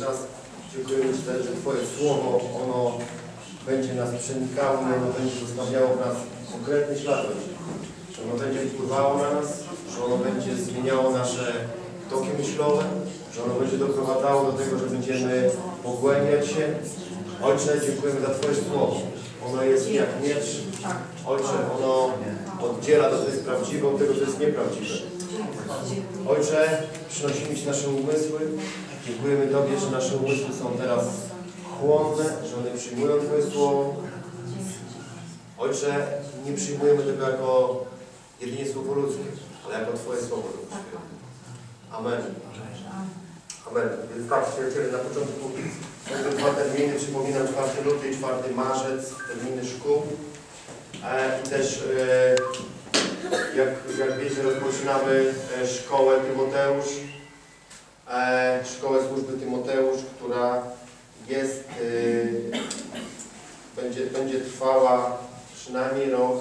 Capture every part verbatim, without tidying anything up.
czas. Dziękujemy Ci, że Twoje Słowo, ono będzie nas przenikało, ono będzie zostawiało w nas konkretny ślad, że ono będzie wpływało na nas, że ono będzie zmieniało nasze toki myślowe, że ono będzie doprowadzało do tego, że będziemy pogłębiać się. Ojcze, dziękujemy za Twoje Słowo. Ono jest jak miecz. Ojcze, ono oddziela to, co jest prawdziwe, od tego, co jest nieprawdziwe. Ojcze, przynosimy Ci nasze umysły. Dziękujemy Tobie, że nasze umysły są teraz chłonne, że one przyjmują Twoje Słowo. Ojcze, nie przyjmujemy tego jako jedynie słowo ludzkie, ale jako Twoje Słowo ludzkie. Amen. Amen. Więc tak, na początku będą dwa terminy, przypominam, czwarty luty i czwarty marzec, terminy szkół. E, I też, e, jak, jak wiecie, rozpoczynamy e, szkołę Tymoteusz, e, szkołę służby Tymoteusz, która jest, e, będzie, będzie trwała przynajmniej rok.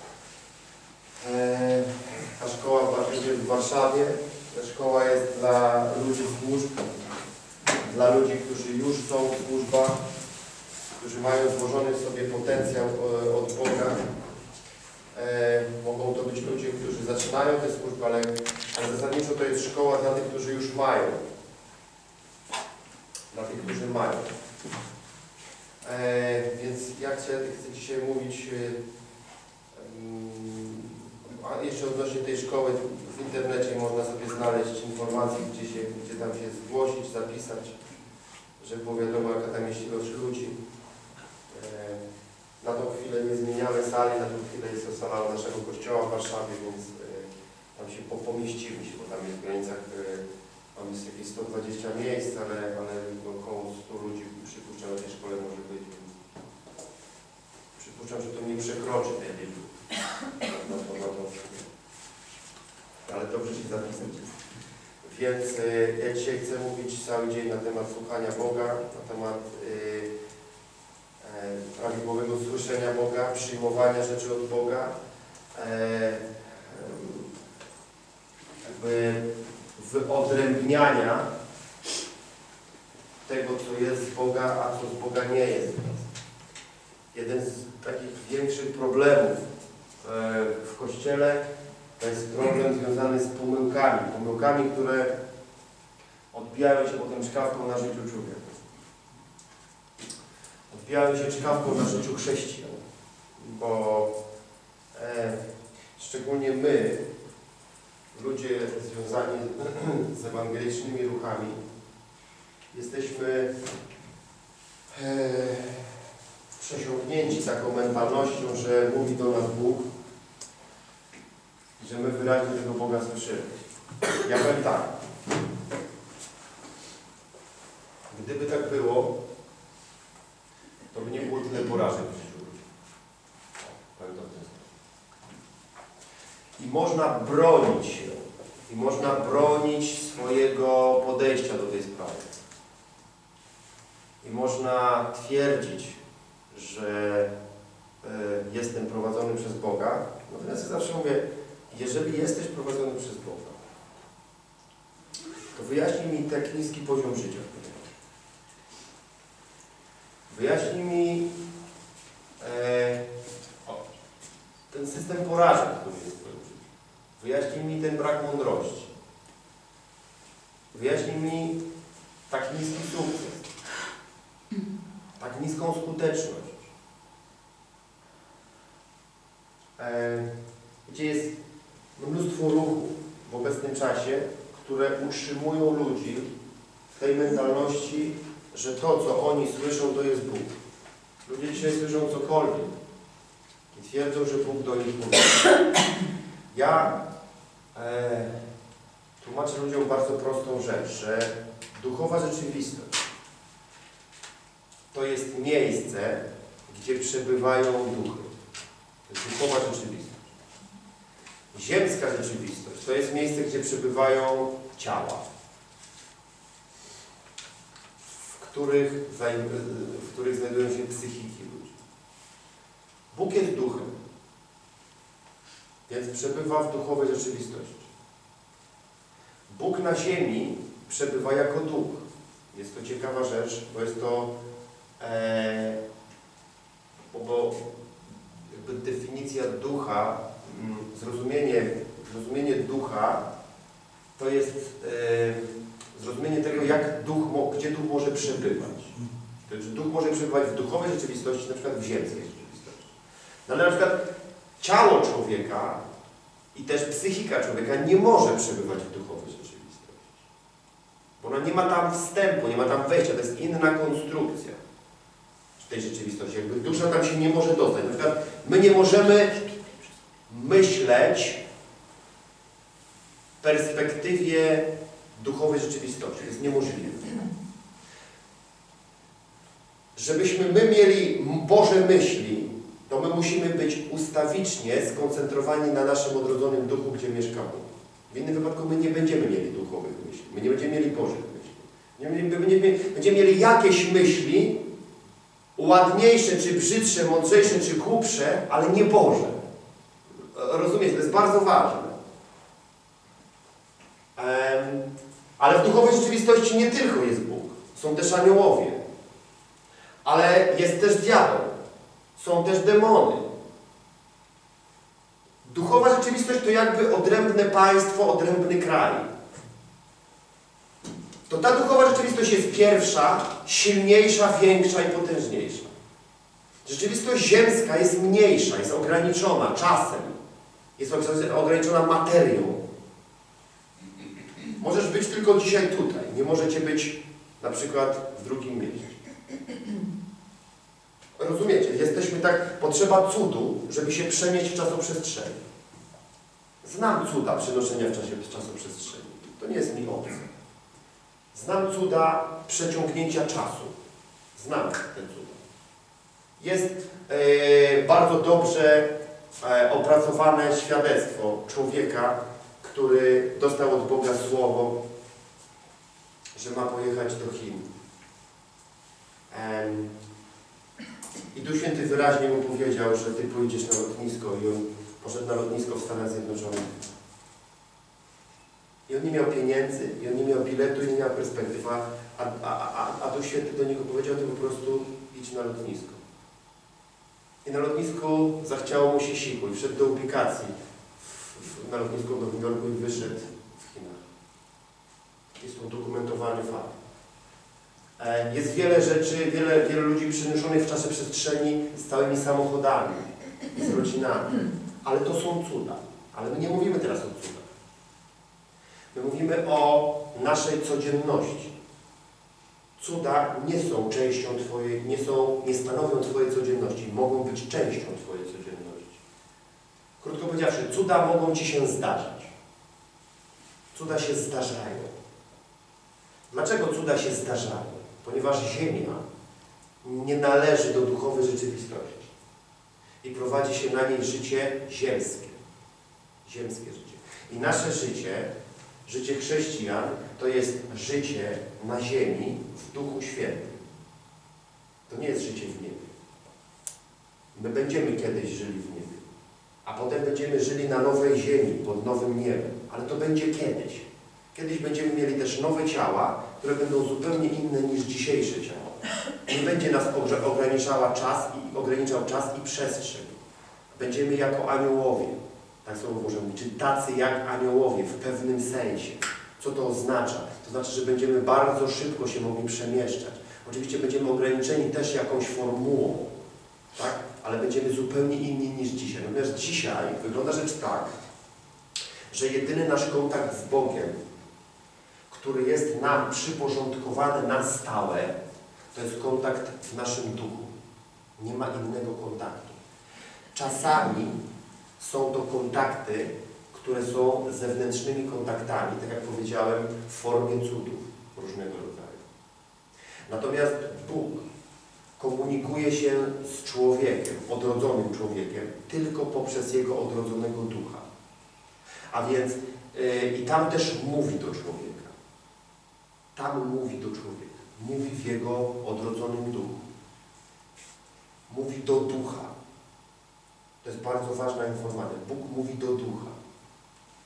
E, ta szkoła będzie w Warszawie. Ta szkoła jest dla ludzi służb, dla ludzi, którzy już są w służbach, którzy mają złożony w sobie potencjał od Boga. E, mogą to być ludzie, którzy zaczynają tę służbę, ale, ale zasadniczo to jest szkoła dla tych, którzy już mają. Dla tych, którzy mają. E, więc ja chcę, chcę dzisiaj mówić um, a jeszcze odnośnie tej szkoły. W internecie można sobie znaleźć informacje, gdzie, się, gdzie tam się zgłosić, zapisać, żeby było wiadomo, jaka tam jest ilość ludzi. Na tą chwilę nie zmieniamy sali, na tą chwilę jest to sala naszego kościoła w Warszawie, więc tam się pomieścimy się, bo tam jest w granicach, tam jest jakieś sto dwadzieścia miejsc, ale, ale około stu ludzi przypuszczam, że w tej szkole może być. Przypuszczam, że to nie przekroczy tej liczby. No, to, no, to, ale dobrze się zapisać. Więc y, ja dzisiaj chcę mówić cały dzień na temat słuchania Boga, na temat y, y, prawidłowego słyszenia Boga, przyjmowania rzeczy od Boga, y, jakby wyodrębniania tego, co jest z Boga, a co z Boga nie jest. Jeden z takich większych problemów y, w Kościele to jest problem związany z pomyłkami. Pomyłkami, które odbijają się potem czkawką na życiu człowieka. Odbijają się czkawką na życiu chrześcijan. Bo e, szczególnie my, ludzie związani z ewangelicznymi ruchami, jesteśmy e, przesiąknięci taką mentalnością, że mówi do nas Bóg, że my wyraźnie tego Boga słyszymy. Ja powiem tak. Gdyby tak było, to by nie było tyle porażek w życiu ludzi. Powiem to w ten sposób. I można bronić się. I można bronić swojego podejścia do tej sprawy. I można twierdzić, że y, jestem prowadzony przez Boga. Natomiast ja zawsze mówię, jeżeli jesteś prowadzony przez Boga, to wyjaśnij mi tak niski poziom życia. Wyjaśnij mi e, o, ten system porażek, który jest w twoim życiu. Wyjaśnij mi ten brak mądrości. Wyjaśnij mi tak niski sukces. Tak niską skuteczność. E, gdzie jest mnóstwo ruchów w obecnym czasie, które utrzymują ludzi w tej mentalności, że to, co oni słyszą, to jest Bóg. Ludzie dzisiaj słyszą cokolwiek i twierdzą, że Bóg do nich mówi. Ja e, tłumaczę ludziom bardzo prostą rzecz, że duchowa rzeczywistość to jest miejsce, gdzie przebywają duchy. To jest duchowa rzeczywistość. Ziemska rzeczywistość to jest miejsce, gdzie przebywają ciała, w których, w których znajdują się psychiki ludzi. Bóg jest duchem, więc przebywa w duchowej rzeczywistości. Bóg na ziemi przebywa jako duch. Jest to to ciekawa rzecz, bo jest to e, bo jakby definicja ducha, zrozumienie, zrozumienie ducha to jest e, zrozumienie tego, jak duch, gdzie duch może przebywać. To znaczy, duch może przebywać w duchowej rzeczywistości, na przykład w ziemskiej rzeczywistości. No, ale na przykład ciało człowieka i też psychika człowieka nie może przebywać w duchowej rzeczywistości. Bo ona nie ma tam wstępu, nie ma tam wejścia, to jest inna konstrukcja tej rzeczywistości. Jakby dusza tam się nie może dostać. Na przykład my nie możemy myśleć w perspektywie duchowej rzeczywistości. To jest niemożliwe. Żebyśmy my mieli Boże myśli, to my musimy być ustawicznie skoncentrowani na naszym odrodzonym duchu, gdzie mieszka Bóg. W innym wypadku my nie będziemy mieli duchowych myśli. My nie będziemy mieli Bożych myśli. My będziemy, będziemy mieli jakieś myśli, ładniejsze, czy brzydsze, mądrzejsze, czy głupsze, ale nie Boże. Rozumiecie? To jest bardzo ważne. Um, ale w duchowej rzeczywistości nie tylko jest Bóg. Są też aniołowie. Ale jest też diabeł. Są też demony. Duchowa rzeczywistość to jakby odrębne państwo, odrębny kraj. To ta duchowa rzeczywistość jest pierwsza, silniejsza, większa i potężniejsza. Rzeczywistość ziemska jest mniejsza, jest ograniczona czasem. Jest ograniczona materią. Możesz być tylko dzisiaj tutaj. Nie możecie być na przykład w drugim mieście. Rozumiecie? Jesteśmy tak... Potrzeba cudu, żeby się przenieść w czasoprzestrzeni. Znam cuda przenoszenia w czasie czasoprzestrzeni. To nie jest mi obce. Znam cuda przeciągnięcia czasu. Znam te cuda. Jest e, bardzo dobrze e, opracowane świadectwo człowieka, który dostał od Boga słowo, że ma pojechać do Chin. E, I Duch Święty wyraźnie mu powiedział, że ty pójdziesz na lotnisko, i on poszedł na lotnisko w Stanach Zjednoczonych. I on nie miał pieniędzy, i on nie miał biletu, i nie miał perspektywy, a, a, a, a Duch Święty do niego powiedział, ty po prostu idź na lotnisko. I na lotnisku zachciało mu się siku i wszedł do ubikacji w, w, na lotnisku w Nowym Jorku i wyszedł w Chinach. Jest to udokumentowany fakt. E, jest wiele rzeczy, wiele, wiele ludzi przenoszonych w czasie przestrzeni z całymi samochodami, z rodzinami. Ale to są cuda. Ale my nie mówimy teraz o cudach. My mówimy o naszej codzienności. Cuda nie są częścią Twojej, nie są, nie stanowią Twojej codzienności. Mogą być częścią Twojej codzienności. Krótko powiedziawszy, cuda mogą Ci się zdarzać. Cuda się zdarzają. Dlaczego cuda się zdarzają? Ponieważ Ziemia nie należy do duchowej rzeczywistości. I prowadzi się na niej życie ziemskie. Ziemskie życie. I nasze życie, życie chrześcijan, to jest życie na ziemi w Duchu Świętym. To nie jest życie w niebie. My będziemy kiedyś żyli w niebie. A potem będziemy żyli na nowej ziemi, pod nowym niebem. Ale to będzie kiedyś. Kiedyś będziemy mieli też nowe ciała, które będą zupełnie inne niż dzisiejsze ciało. Nie będzie nas ograniczała czas i ograniczał czas i przestrzeń. Będziemy jako aniołowie. Tak słowo Boże mówi, czy tacy jak aniołowie w pewnym sensie. Co to oznacza? To znaczy, że będziemy bardzo szybko się mogli przemieszczać. Oczywiście będziemy ograniczeni też jakąś formułą, tak? Ale będziemy zupełnie inni niż dzisiaj. Natomiast dzisiaj wygląda rzecz tak, że jedyny nasz kontakt z Bogiem, który jest nam przyporządkowany na stałe, to jest kontakt w naszym duchu. Nie ma innego kontaktu. Czasami są to kontakty, które są zewnętrznymi kontaktami, tak jak powiedziałem, w formie cudów różnego rodzaju. Natomiast Bóg komunikuje się z człowiekiem, odrodzonym człowiekiem, tylko poprzez Jego odrodzonego ducha. A więc yy, i tam też mówi do człowieka. Tam mówi do człowieka. Mówi w Jego odrodzonym duchu. Mówi do ducha. To jest bardzo ważna informacja. Bóg mówi do ducha.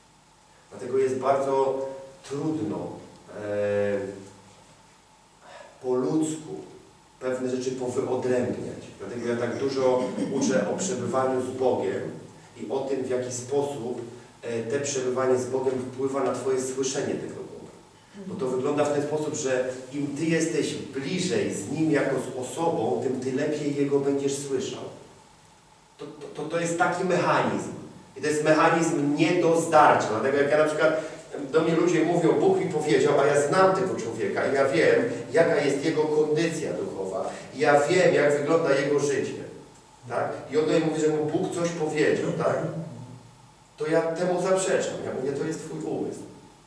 Dlatego jest bardzo trudno e, po ludzku pewne rzeczy powyodrębniać. Dlatego ja tak dużo uczę o przebywaniu z Bogiem i o tym, w jaki sposób te przebywanie z Bogiem wpływa na Twoje słyszenie tego Boga. Bo to wygląda w ten sposób, że im Ty jesteś bliżej z Nim jako z osobą, tym Ty lepiej Jego będziesz słyszał. To, to, to jest taki mechanizm. I to jest mechanizm nie do zdarcia. Dlatego jak ja na przykład, do mnie ludzie mówią, Bóg mi powiedział, a ja znam tego człowieka i ja wiem, jaka jest jego kondycja duchowa. I ja wiem, jak wygląda jego życie. Tak? I on do mnie mówi, że mu Bóg coś powiedział, tak? To ja temu zaprzeczam. Ja mówię, to jest Twój umysł.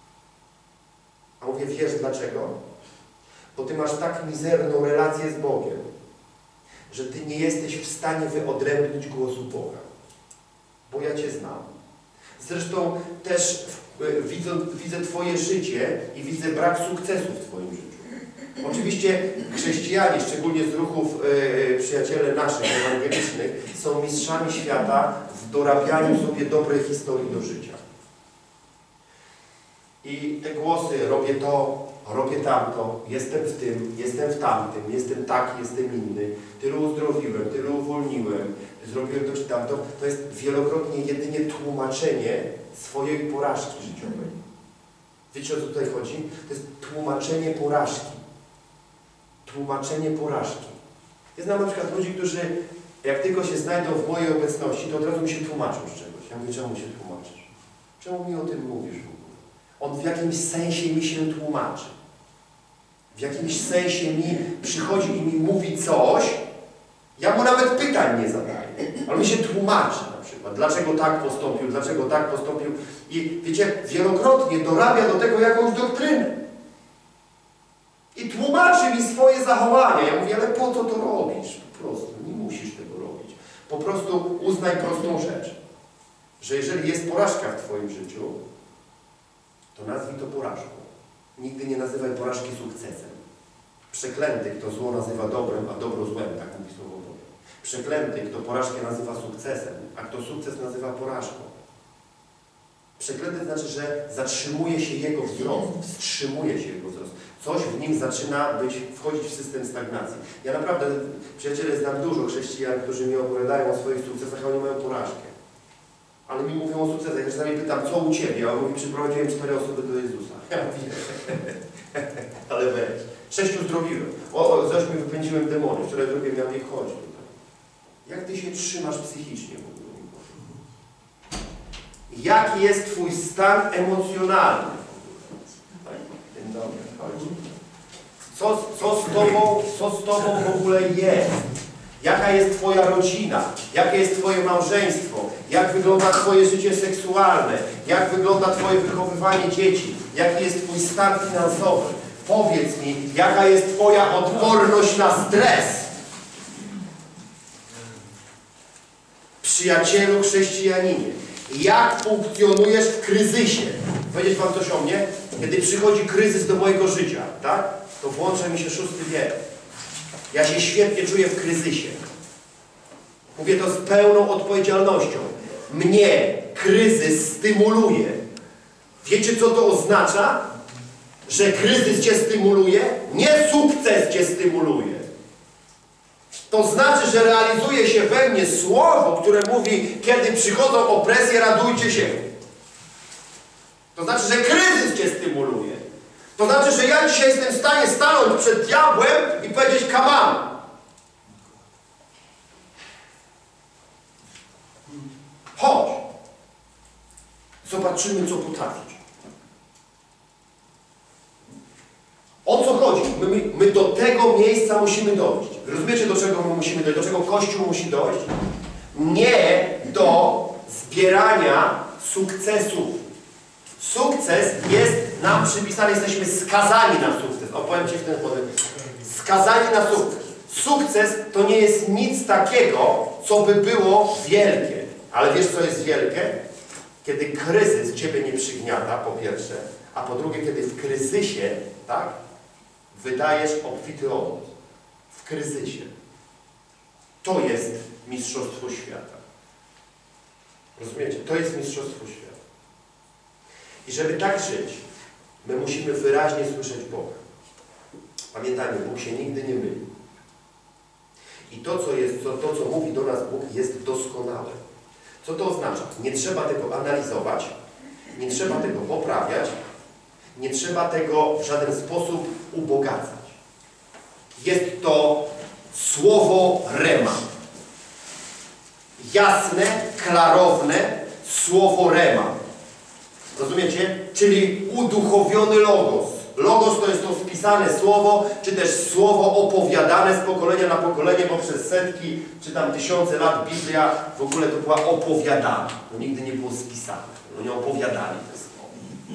A mówię, wiesz dlaczego? Bo Ty masz tak mizerną relację z Bogiem, że Ty nie jesteś w stanie wyodrębnić głosu Boga. Bo ja Cię znam. Zresztą też widzę, widzę Twoje życie i widzę brak sukcesu w Twoim życiu. Oczywiście chrześcijanie, szczególnie z ruchów yy, przyjaciele naszych, ewangelicznych, są mistrzami świata w dorabianiu sobie dobrej historii do życia. I te głosy, robię to, robię tamto, jestem w tym, jestem w tamtym, jestem taki, jestem inny, tylu uzdrowiłem, tylu uwolniłem, zrobiłem to czy tamto, to jest wielokrotnie jedynie tłumaczenie swojej porażki życiowej. Wiecie, o co tutaj chodzi? To jest tłumaczenie porażki. Tłumaczenie porażki. Ja znam na przykład ludzi, którzy jak tylko się znajdą w mojej obecności, to od razu mi się tłumaczą z czegoś. Ja mówię, czemu się tłumaczysz? Czemu mi o tym mówisz w ogóle? On w jakimś sensie mi się tłumaczy. W jakimś sensie mi przychodzi i mi mówi coś, ja mu nawet pytań nie zadaję. Ale mi się tłumaczy na przykład, dlaczego tak postąpił, dlaczego tak postąpił. I wiecie, wielokrotnie dorabia do tego jakąś doktrynę. I tłumaczy mi swoje zachowania. Ja mówię, ale po co to robisz? Po prostu, nie musisz tego robić. Po prostu uznaj prostą rzecz, że jeżeli jest porażka w Twoim życiu, to nazwij to porażką. Nigdy nie nazywaj porażki sukcesem. Przeklęty, kto zło nazywa dobrem, a dobro złem, tak mówi Słowo Boże. Przeklęty, kto porażkę nazywa sukcesem, a kto sukces nazywa porażką. Przeklęty znaczy, że zatrzymuje się jego wzrost, wstrzymuje się jego wzrost. Coś w nim zaczyna być, wchodzić w system stagnacji. Ja naprawdę, przyjaciele, znam dużo chrześcijan, którzy mi opowiadają o swoich sukcesach, a oni mają porażkę. Ale mi mówią o sukcesach. Ja czasami pytam, co u Ciebie? A on mówi, przyprowadziłem cztery osoby do Jezusa. Ja mówię, ale weź. Sześciu zdrowiłem. O, o, z ośmiu wypędziłem demony. Wczoraj drugie miałem je chodzić. Jak Ty się trzymasz psychicznie w ogóle? Jaki jest Twój stan emocjonalny? Dzień dobry, chodź. Co, co, z tobą, co z Tobą w ogóle jest? Jaka jest Twoja rodzina? Jakie jest Twoje małżeństwo? Jak wygląda Twoje życie seksualne? Jak wygląda Twoje wychowywanie dzieci? Jaki jest Twój stan finansowy? Powiedz mi, jaka jest Twoja odporność na stres? Przyjacielu chrześcijaninie, jak funkcjonujesz w kryzysie? Powiedzieć Wam coś o mnie? Kiedy przychodzi kryzys do mojego życia, tak? To włącza mi się szósty wiek. Ja się świetnie czuję w kryzysie. Mówię to z pełną odpowiedzialnością. Mnie kryzys stymuluje. Wiecie, co to oznacza? Że kryzys Cię stymuluje? Nie sukces Cię stymuluje. To znaczy, że realizuje się we mnie słowo, które mówi, kiedy przychodzą opresje, radujcie się. To znaczy, że kryzys Cię stymuluje. To znaczy, że ja dzisiaj jestem w stanie stanąć przed diabłem i powiedzieć, come on. Chodź. Zobaczymy, co potrafisz. O co chodzi? My, my, my do tego miejsca musimy dojść. Rozumiecie, do czego my musimy dojść? Do czego Kościół musi dojść? Nie do zbierania sukcesów. Sukces jest nam przypisany, jesteśmy skazani na sukces. Opowiem Ci w ten sposób. Skazani na sukces. Sukces to nie jest nic takiego, co by było wielkie. Ale wiesz, co jest wielkie? Kiedy kryzys Ciebie nie przygniata, po pierwsze, a po drugie, kiedy w kryzysie, tak, wydajesz obfity owoc. W kryzysie. To jest mistrzostwo świata. Rozumiecie? To jest mistrzostwo świata. I żeby tak żyć, my musimy wyraźnie słyszeć Boga. Pamiętajmy, Bóg się nigdy nie myli. I to, co jest, to, to, co mówi do nas Bóg, jest doskonałe. Co to oznacza? Nie trzeba tego analizować, nie trzeba tego poprawiać, nie trzeba tego w żaden sposób ubogacać. Jest to słowo rema. Jasne, klarowne słowo rema. Rozumiecie? Czyli uduchowiony logos. Logos to jest to spisane słowo, czy też słowo opowiadane z pokolenia na pokolenie, bo przez setki, czy tam tysiące lat Biblia w ogóle to była opowiadana. No nigdy nie było spisane. No nie opowiadali te słowo.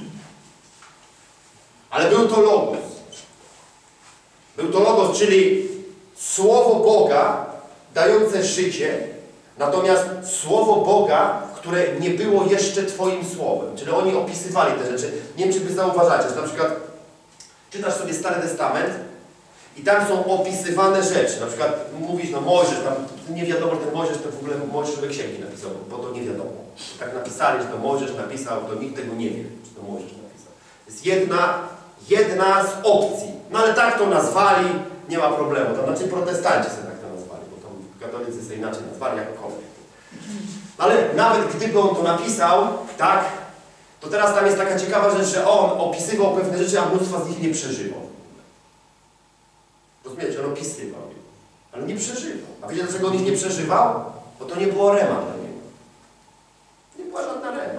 Ale był to logos. Był to logos, czyli słowo Boga dające życie, natomiast słowo Boga, które nie było jeszcze Twoim słowem. Czyli oni opisywali te rzeczy. Nie wiem, czy Wy zauważacie, że na przykład czytasz sobie Stary Testament i tam są opisywane rzeczy. Na przykład mówisz, no Mojżesz, tam nie wiadomo, że ten Mojżesz to w ogóle Mojżeszowe księgi napisał, bo to nie wiadomo. Tak napisali, że to Mojżesz napisał, to nikt tego nie wie, czy to Mojżesz napisał. To jest jedna, jedna z opcji. No ale tak to nazwali, nie ma problemu. To znaczy protestanci sobie tak to nazwali, bo tam katolicy sobie inaczej nazwali jakkolwiek. Ale nawet gdyby on to napisał, tak, to teraz tam jest taka ciekawa rzecz, że on opisywał pewne rzeczy, a mnóstwa z nich nie przeżywał. Rozumiecie? On opisywał, ale nie przeżywał. A wiecie, dlaczego on ich nie przeżywał? Bo to nie było rema dla niego. Nie była żadna rema.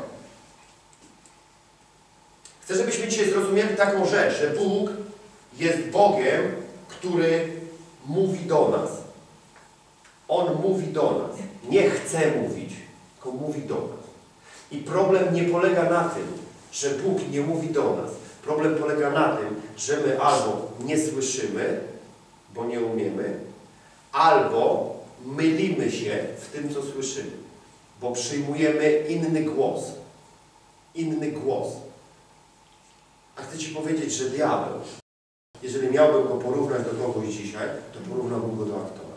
Chcę, żebyśmy dzisiaj zrozumieli taką rzecz, że Bóg jest Bogiem, który mówi do nas. On mówi do nas. Nie chce mówić, tylko mówi do nas. I problem nie polega na tym, że Bóg nie mówi do nas. Problem polega na tym, że my albo nie słyszymy, bo nie umiemy, albo mylimy się w tym, co słyszymy, bo przyjmujemy inny głos. Inny głos. A chcę Ci powiedzieć, że diabeł, jeżeli miałbym go porównać do kogoś dzisiaj, to porównałbym go do aktora.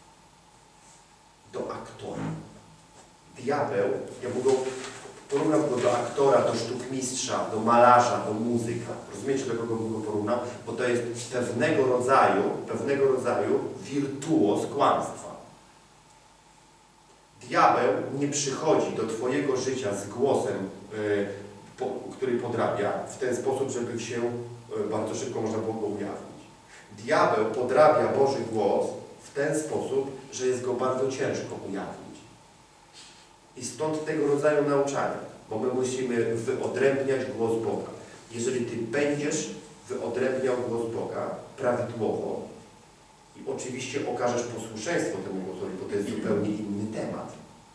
Do aktora. Diabeł, ja bym go porównał go do aktora, do sztukmistrza, do malarza, do muzyka. Rozumiecie, do kogo bym go porównał? Bo to jest pewnego rodzaju, pewnego rodzaju wirtuoz kłamstwa. Diabeł nie przychodzi do Twojego życia z głosem, yy, po, który podrabia, w ten sposób, żeby się yy, bardzo szybko można było go ujawnić. Diabeł podrabia Boży głos w ten sposób, że jest go bardzo ciężko ujawnić. I stąd tego rodzaju nauczania, bo my musimy wyodrębniać głos Boga. Jeżeli Ty będziesz wyodrębniał głos Boga prawidłowo i oczywiście okażesz posłuszeństwo temu głosowi, bo to jest zupełnie inny temat.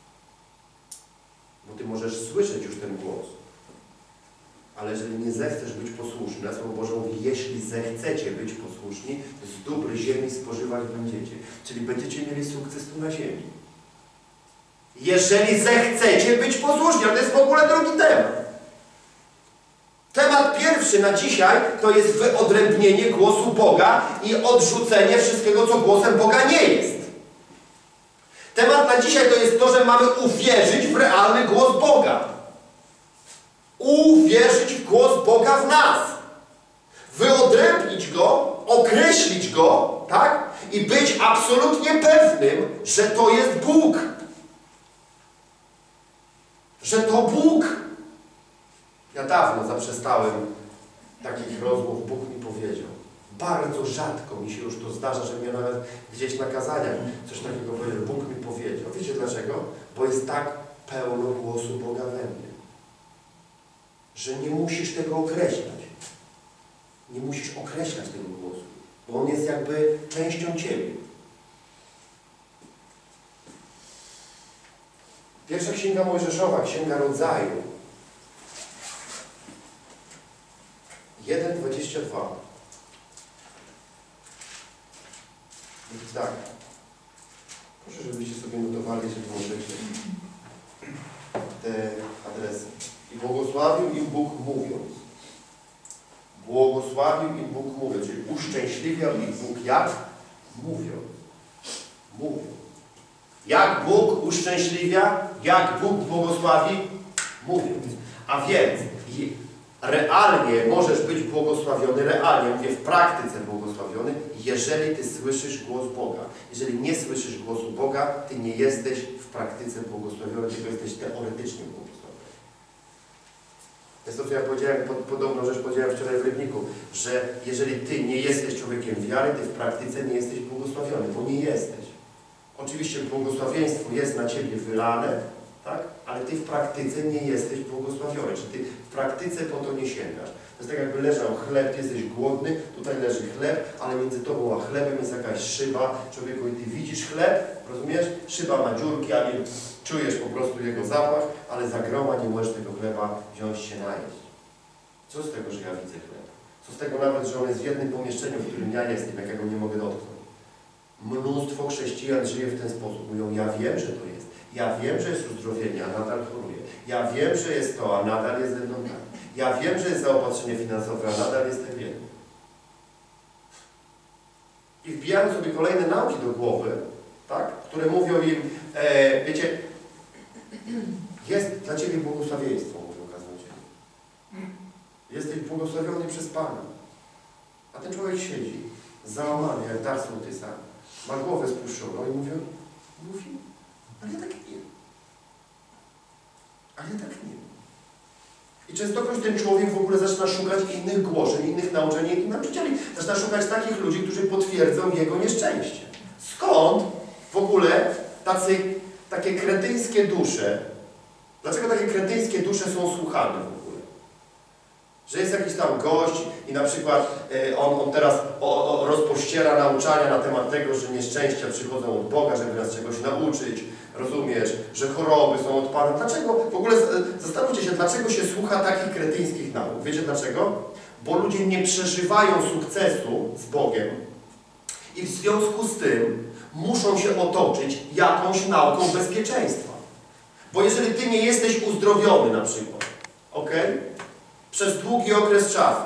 Bo Ty możesz słyszeć już ten głos. Ale jeżeli nie zechcesz być posłuszny, a Słowo Boże mówi, jeśli zechcecie być posłuszni, z dóbr ziemi spożywać będziecie. Czyli będziecie mieli sukces tu na ziemi. Jeżeli zechcecie być posłuszni, ale to jest w ogóle drugi temat. Temat pierwszy na dzisiaj to jest wyodrębnienie głosu Boga i odrzucenie wszystkiego, co głosem Boga nie jest. Temat na dzisiaj to jest to, że mamy uwierzyć w realny głos Boga. Uwierzyć w głos Boga w nas. Wyodrębnić Go, określić Go, tak? I być absolutnie pewnym, że to jest Bóg. Że to Bóg. Ja dawno zaprzestałem takich rozmów, Bóg mi powiedział. Bardzo rzadko mi się już to zdarza, że mnie nawet gdzieś na kazaniach coś takiego powiedział. Bóg mi powiedział. Wiecie dlaczego? Bo jest tak pełno głosu Boga we mnie. Że nie musisz tego określać. Nie musisz określać tego głosu. Bo on jest jakby częścią Ciebie. Pierwsza Księga Mojżeszowa, Księga Rodzaju. jeden, dwadzieścia dwa. I tak. Proszę, żebyście sobie notowali, jeżeli możecie, te adresy. I błogosławił im Bóg mówiąc. Błogosławił im Bóg mówiąc, czyli uszczęśliwiał ich Bóg jak? Mówiąc. Mówiąc. Jak Bóg uszczęśliwia? Jak Bóg błogosławi? Mówiąc. A więc realnie możesz być błogosławiony, realnie, mówię w praktyce błogosławiony, jeżeli Ty słyszysz głos Boga. Jeżeli nie słyszysz głosu Boga, Ty nie jesteś w praktyce błogosławiony, tylko jesteś teoretycznie błogosławiony. Jest to, co ja powiedziałem, pod, podobną rzecz powiedziałem wczoraj w Rybniku, że jeżeli Ty nie jesteś człowiekiem wiary, Ty w praktyce nie jesteś błogosławiony, bo nie jesteś. Oczywiście błogosławieństwo jest na Ciebie wylane, tak? Ale Ty w praktyce nie jesteś błogosławiony. Czy Ty w praktyce po to nie sięgasz. To jest tak, jakby leżał chleb, Ty jesteś głodny, tutaj leży chleb, ale między Tobą a chlebem jest jakaś szyba. Człowieku, i Ty widzisz chleb, rozumiesz? Szyba ma dziurki, a nie czujesz po prostu jego zapach, ale za groma nie możesz tego chleba wziąć się najeść. Co z tego, że ja widzę chleb? Co z tego nawet, że on jest w jednym pomieszczeniu, w którym ja jestem, jak ja go nie mogę dotknąć? Mnóstwo chrześcijan żyje w ten sposób. Mówią, ja wiem, że to jest. Ja wiem, że jest uzdrowienie, a nadal choruję. Ja wiem, że jest to, a nadal jest ze mną tak. Ja wiem, że jest zaopatrzenie finansowe, a nadal jestem biedny. I wbijają sobie kolejne nauki do głowy, tak? Które mówią im, e, wiecie, jest dla Ciebie błogosławieństwo, mówią kaznodzieje. Jesteś błogosławiony przez Pana. A ten człowiek siedzi, załamany jak dar sołtysa, ma głowę spuszczoną i mówią, mówi, ale ja tak nie. Ale ja tak nie. I częstokroć ten człowiek w ogóle zaczyna szukać innych głoszeń, innych nauczeń, innych nauczycieli. Zaczyna szukać takich ludzi, którzy potwierdzą jego nieszczęście. Skąd w ogóle tacy, takie kretyńskie dusze, dlaczego takie kretyńskie dusze są słuchane w ogóle? Że jest jakiś tam gość i na przykład y, on, on teraz o, o, rozpościera nauczania na temat tego, że nieszczęścia przychodzą od Boga, żeby nas czegoś nauczyć, rozumiesz, że choroby są od Pana. Dlaczego? W ogóle zastanówcie się, dlaczego się słucha takich kretyńskich nauk. Wiecie dlaczego? Bo ludzie nie przeżywają sukcesu z Bogiem i w związku z tym muszą się otoczyć jakąś nauką bezpieczeństwa. Bo jeżeli Ty nie jesteś uzdrowiony na przykład, ok? Przez długi okres czasu,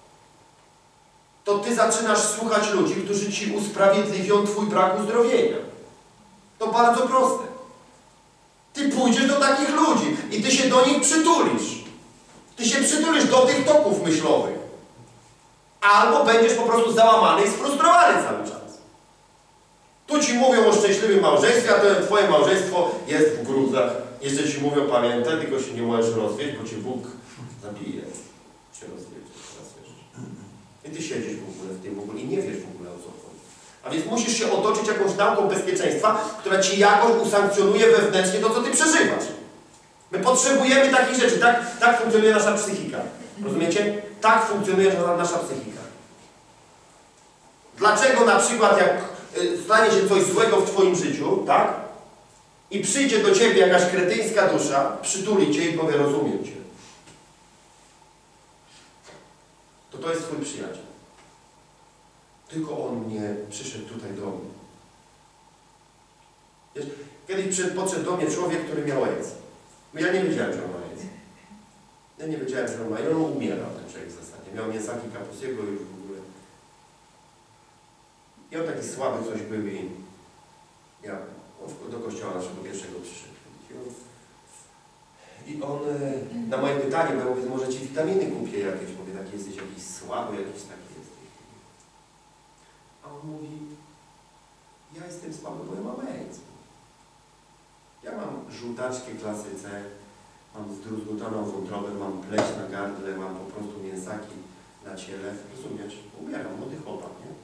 to Ty zaczynasz słuchać ludzi, którzy Ci usprawiedliwią Twój brak uzdrowienia. To bardzo proste. Ty pójdziesz do takich ludzi i Ty się do nich przytulisz. Ty się przytulisz do tych toków myślowych. Albo będziesz po prostu załamany i sfrustrowany cały czas. Tu Ci mówią o szczęśliwym małżeństwie, a to Twoje małżeństwo jest w gruzach. Jeszcze Ci mówią, pamiętaj, tylko się nie możesz rozwieść, bo Cię Bóg zabije. Cię rozwiedzie, teraz wiesz. I Ty siedzisz w ogóle w tym w ogóle i nie wiesz w ogóle o co chodzi. A więc musisz się otoczyć jakąś nauką bezpieczeństwa, która Ci jakoś usankcjonuje wewnętrznie to, co Ty przeżywasz. My potrzebujemy takich rzeczy. Tak, tak funkcjonuje nasza psychika. Rozumiecie? Tak funkcjonuje nasza psychika. Dlaczego na przykład jak stanie się coś złego w Twoim życiu, tak? I przyjdzie do Ciebie jakaś kretyńska dusza, przytuli Cię i powie, rozumiem Cię. To to jest Twój przyjaciel. Tylko on nie przyszedł tutaj do mnie. Wiesz, kiedyś podszedł do mnie człowiek, który miał AIDS. Ja nie wiedziałem, że on ma AIDS. Ja nie wiedziałem, że on ma. I on umierał, ten człowiek w zasadzie. Miał mięsaki Kapusiego już w ogóle. I on taki słaby coś był i ja, on do kościoła naszego pierwszego przyszedł. I on, i on na moje pytanie, bo ja mówię, może Ci witaminy kupię jakieś, mówię, taki jesteś jakiś słaby, jakiś taki jesteś. A on mówi, ja jestem słaby, bo ja mam AIDS. Ja mam żółtaczkę klasy C, mam zdruzgotaną wątrobę, mam pleć na gardle, mam po prostu mięsaki na ciele. Rozumiesz? Umieram, młody chłopak, nie?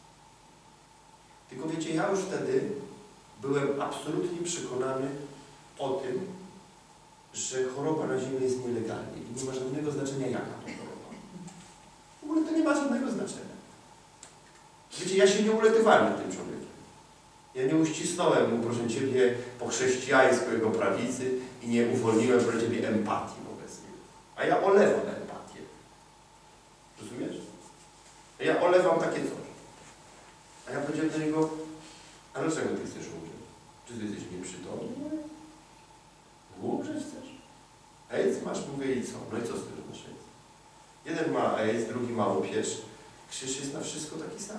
Tylko wiecie, ja już wtedy byłem absolutnie przekonany o tym, że choroba na ziemi jest nielegalna i nie ma żadnego znaczenia, jaka to choroba. W ogóle to nie ma żadnego znaczenia. Wiecie, ja się nie uletywałem nad tym człowiekiem. Ja nie uścisnąłem mu, proszę Ciebie, po chrześcijańsku jego prawicy i nie uwolniłem, proszę Ciebie, empatii wobec niego. A ja olewam empatię. Rozumiesz? A ja olewam takie coś. A ja powiedziałem do niego, a dlaczego Ty chcesz umrzeć? Czy Ty jesteś nieprzytomny? Umrzeć chcesz? AIDS masz? Mówię, i co? No i co z tym masz AIDS? Jeden ma AIDS, drugi ma upierz. Krzyż jest na wszystko taki sam.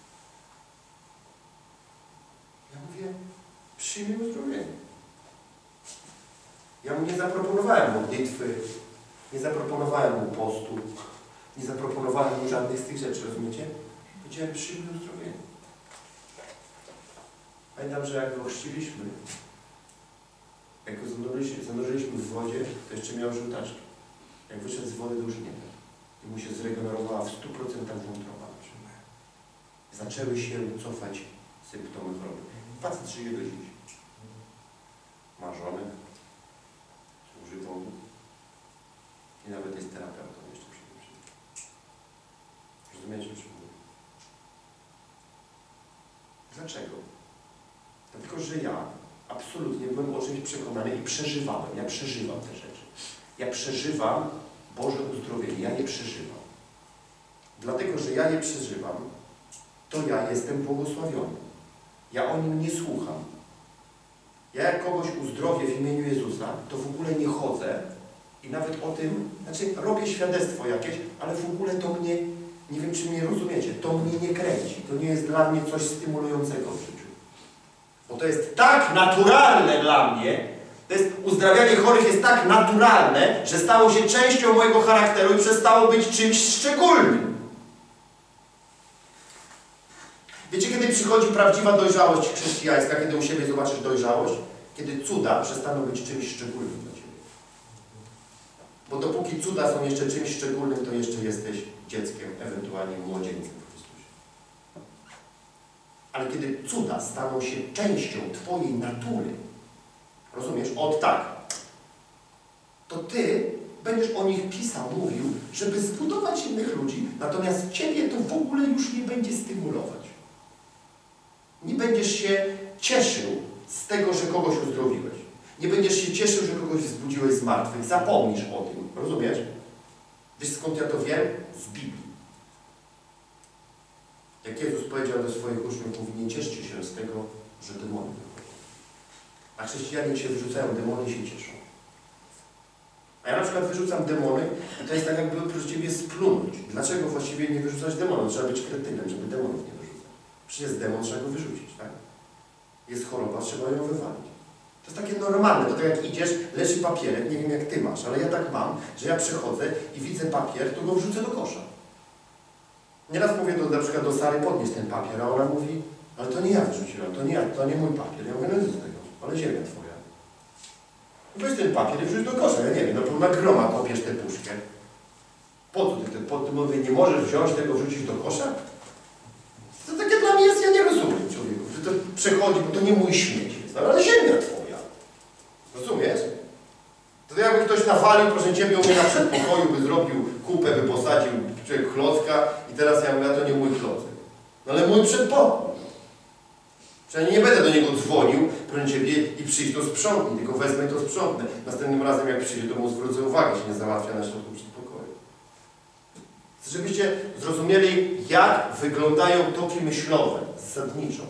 Ja mówię, przyjmij uzdrowienie. Ja mu nie zaproponowałem modlitwy, Nie zaproponowałem mu postu, nie zaproponowałem mu żadnych z tych rzeczy, rozumiecie? Powiedziałem, przyjmij uzdrowienie. Pamiętam, że jak go chrzciliśmy, jak go zanurzyliśmy, zanurzyliśmy w wodzie, to jeszcze miał żółtaczki. Jak wyszedł z wody, to już nie. I mu się zregenerowała w stu procentach wątroba. Zaczęły się cofać symptomy choroby. Facet żyje do dziś. Ma żonę, służy Bogu i nawet jest terapeutą jeszcze przy tym wszystkim. Rozumiecie, o czym mówię? Dlaczego? Dlatego, że ja absolutnie byłem o czymś przekonany i przeżywałem. Ja przeżywam te rzeczy. Ja przeżywam Boże uzdrowienie. Ja je przeżywam. Dlatego, że ja je przeżywam, to ja jestem błogosławiony. Ja o nim nie słucham. Ja jak kogoś uzdrowię w imieniu Jezusa, to w ogóle nie chodzę i nawet o tym, znaczy robię świadectwo jakieś, ale w ogóle to mnie, nie wiem czy mnie rozumiecie, to mnie nie kręci. To nie jest dla mnie coś stymulującego w życiu. Bo to jest tak naturalne dla mnie, to jest, uzdrawianie chorych jest tak naturalne, że stało się częścią mojego charakteru i przestało być czymś szczególnym. Wiecie, kiedy przychodzi prawdziwa dojrzałość chrześcijańska, kiedy u siebie zobaczysz dojrzałość? Kiedy cuda przestaną być czymś szczególnym dla Ciebie. Bo dopóki cuda są jeszcze czymś szczególnym, to jeszcze jesteś dzieckiem, ewentualnie młodzieńcem w Chrystusie. Ale kiedy cuda staną się częścią Twojej natury, rozumiesz? Od tak, to Ty będziesz o nich pisał, mówił, żeby zbudować innych ludzi, natomiast Ciebie to w ogóle już nie będzie stymulować. Nie będziesz się cieszył z tego, że kogoś uzdrowiłeś. Nie będziesz się cieszył, że kogoś wzbudziłeś z martwych. Zapomnisz o tym. Rozumiesz? Wiesz, skąd ja to wiem? Z Biblii. Jak Jezus powiedział do swoich uczniów, mówi, nie cieszcie się z tego, że demony wychodzą. A chrześcijanie się wyrzucają, demony się cieszą. A ja na przykład wyrzucam demony i to jest tak, jakby oprócz Ciebie splunąć. Dlaczego właściwie nie wyrzucać demonów? Trzeba być kretynem, żeby demonów nie wyrzucać. Przecież jest demon, trzeba go wyrzucić, tak? Jest choroba, trzeba ją wywalić. To jest takie normalne, to tak jak idziesz, leży papierek, nie wiem jak Ty masz, ale ja tak mam, że ja przychodzę i widzę papier, to go wrzucę do kosza. Nieraz mówię do, na przykład do Sary, podnieś ten papier, a ona mówi, ale to nie ja wyrzuciłam, to nie ja, to nie mój papier. Ja mówię, no nic z tego, ale ziemia Twoja. Weź ten papier i wrzuć do kosza, ja nie wiem, no to na groma kopiesz tę puszkę. Po co Ty, po tym mówię, nie możesz wziąć tego, wrzucić do kosza? To takie dla mnie jest, ja nie rozumiem człowieku, że to przechodzi, bo to nie mój śmieć jest, ale ziemia Twoja. Rozumiesz? To jakby ktoś nawalił, proszę Ciebie, u mnie na przedpokoju, by zrobił kupę, by posadził człowiek klocka i teraz ja mówię, a to nie mój klocek. No ale mój przedpokój. Przecież nie będę do niego dzwonił, proszę Ciebie, i przyjść to sprzątnij, tylko wezmę to sprzątnę. Następnym razem jak przyjdzie, to mu zwrócę uwagę, się nie załatwia na środku przedpokoju. Chcę, żebyście zrozumieli, jak wyglądają toki myślowe, zasadniczo.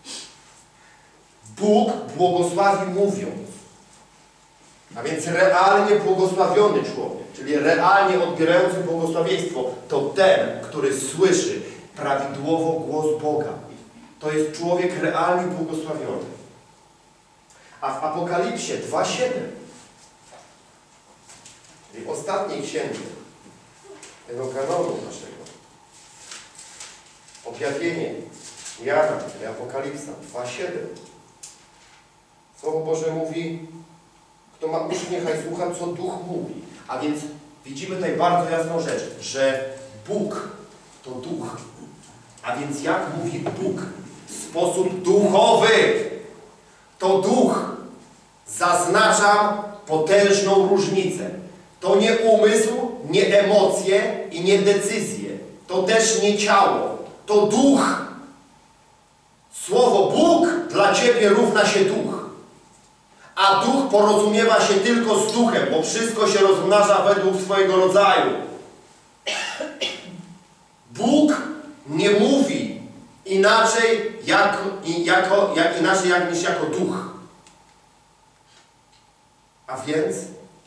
Bóg błogosławi mówiąc. A więc realnie błogosławiony człowiek, czyli realnie odbierający błogosławieństwo, to ten, który słyszy prawidłowo głos Boga. To jest człowiek realnie błogosławiony. A w Apokalipsie dwa siedem, czyli ostatniej księdze tego kanonu naszego, objawienie Jana, czyli Apokalipsa dwa siedem, Słowo Boże mówi, kto ma uszy, niechaj słucha, co Duch mówi. A więc widzimy tutaj bardzo jasną rzecz, że Bóg to Duch. A więc jak mówi Bóg? W sposób duchowy. To Duch. Zaznaczam potężną różnicę. To nie umysł, nie emocje i nie decyzje. To też nie ciało. To Duch. Słowo Bóg dla Ciebie równa się Duch. A Duch porozumiewa się tylko z Duchem, bo wszystko się rozmnaża według swojego rodzaju. Bóg nie mówi inaczej, jak, jako, jak, inaczej jak, niż jako Duch. A więc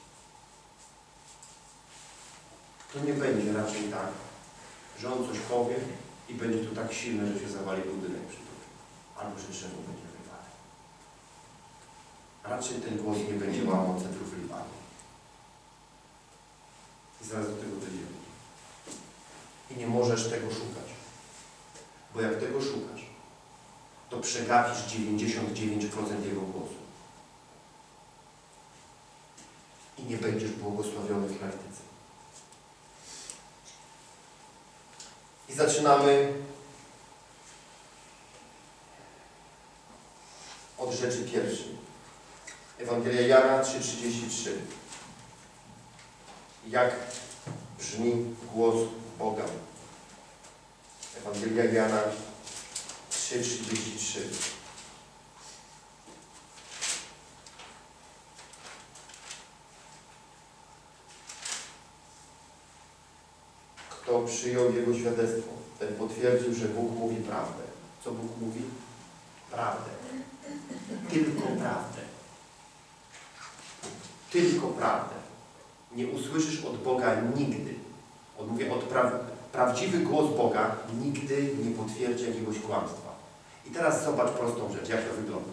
to nie będzie raczej tak, że On coś powie i będzie to tak silne, że się zawali budynek przy tym. Albo że drzewo będzie wywalone. Raczej ten głos nie będzie łamał centrów Libanu. I zaraz do tego dojdziemy. I nie możesz tego szukać. Bo jak tego szukasz, to przegapisz dziewięćdziesiąt dziewięć procent Jego głosu. I nie będziesz błogosławiony w praktyce. I zaczynamy od rzeczy pierwszej. Ewangelia Jana trzy trzydzieści trzy. Jak brzmi głos Boga? Ewangelia Jana trzy trzydzieści trzy. Kto przyjął Jego świadectwo, ten potwierdził, że Bóg mówi prawdę. Co Bóg mówi? Prawdę. Tylko prawdę. Tylko prawdę. Nie usłyszysz od Boga nigdy. On mówi, od pra prawdziwy głos Boga nigdy nie potwierdzi jakiegoś kłamstwa. I teraz zobacz prostą rzecz, jak to wygląda.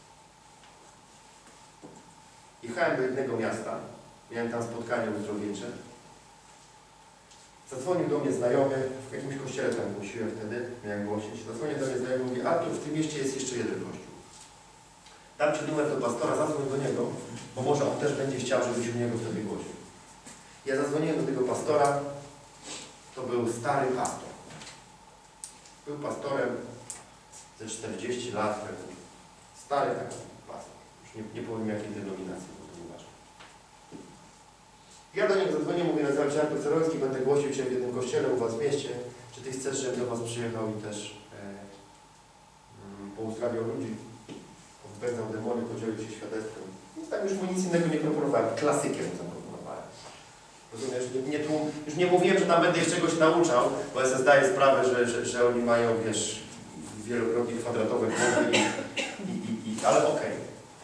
Jechałem do jednego miasta, miałem tam spotkanie uzdrowieńcze. Zadzwonił do mnie znajomy, w jakimś kościele tam głosiłem wtedy, miałem głosić. Zadzwonił do mnie znajomy i mówi, Artur, w tym mieście jest jeszcze jeden kościół. Dam Ci numer do pastora, zadzwoń do niego, bo może on też będzie chciał, żebyś u niego wtedy głosił. Ja zadzwoniłem do tego pastora, to był stary pastor. Był pastorem ze czterdzieści lat, taki stary taki pastor. Już nie, nie powiem jakiej denominacji, bo to nieważne. Ja do niego zadzwoniłem, mówię, nazywam się Artur Ceroński, będę głosił Cię w jednym kościele u Was w mieście. Czy Ty chcesz, żebym do Was przyjechał i też e, mm, pouzdrawiał ludzi? Odpędzał demony, podzielił się świadectwem. I tam już mu nic innego nie proponowałem. Klasykiem zaproponowałem. Rozumiesz? Nie, nie, tu, już nie mówiłem, że tam będę ich czegoś nauczał, bo ja sobie zdaję sprawę, że, że, że oni mają, wiesz, wielokrotnie kwadratowe głowy, i, i, i, i, ale okej. Okay.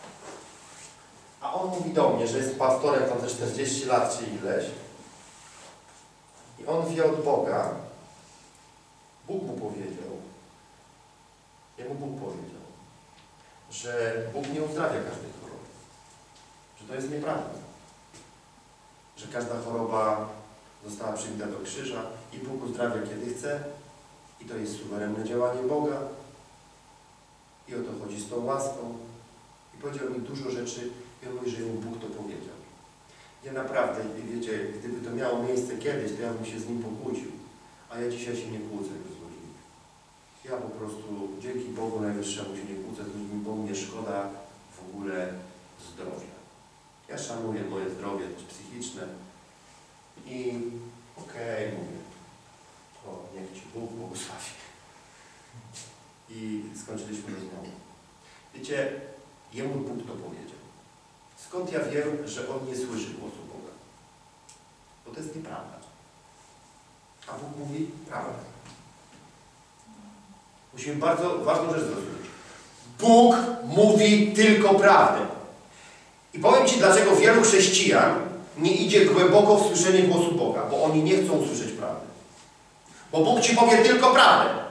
A on mówi do mnie, że jest pastorem tam ze czterdzieści lat czy ileś i on wie od Boga, Bóg mu powiedział, jemu Bóg powiedział, że Bóg nie uzdrawia każdej choroby. Że to jest nieprawda. Że każda choroba została przybita do krzyża i Bóg uzdrawia kiedy chce i to jest suwerenne działanie Boga i o to chodzi z tą łaską. I powiedział mi dużo rzeczy i on mówi, że mu Bóg to powiedział. Ja naprawdę, wiecie, gdyby to miało miejsce kiedyś, to ja bym się z nim pokłócił. A ja dzisiaj się nie kłócę z ludźmi. Ja po prostu dzięki Bogu Najwyższemu się nie kłócę z ludźmi, bo mnie szkoda w ogóle zdrowia. Ja szanuję moje zdrowie też psychiczne i okej, okay, mówię, o, niech Ci Bóg błogosławi. I skończyliśmy rozmowę. Wiecie, jemu Bóg to powiedział. Skąd ja wiem, że on nie słyszy głosu Boga? Bo to jest nieprawda. A Bóg mówi prawdę. Musimy bardzo ważną rzecz zrozumieć. Bóg mówi tylko prawdę. I powiem Ci, dlaczego wielu chrześcijan nie idzie głęboko w słyszenie głosu Boga, bo oni nie chcą usłyszeć prawdy. Bo Bóg Ci powie tylko prawdę.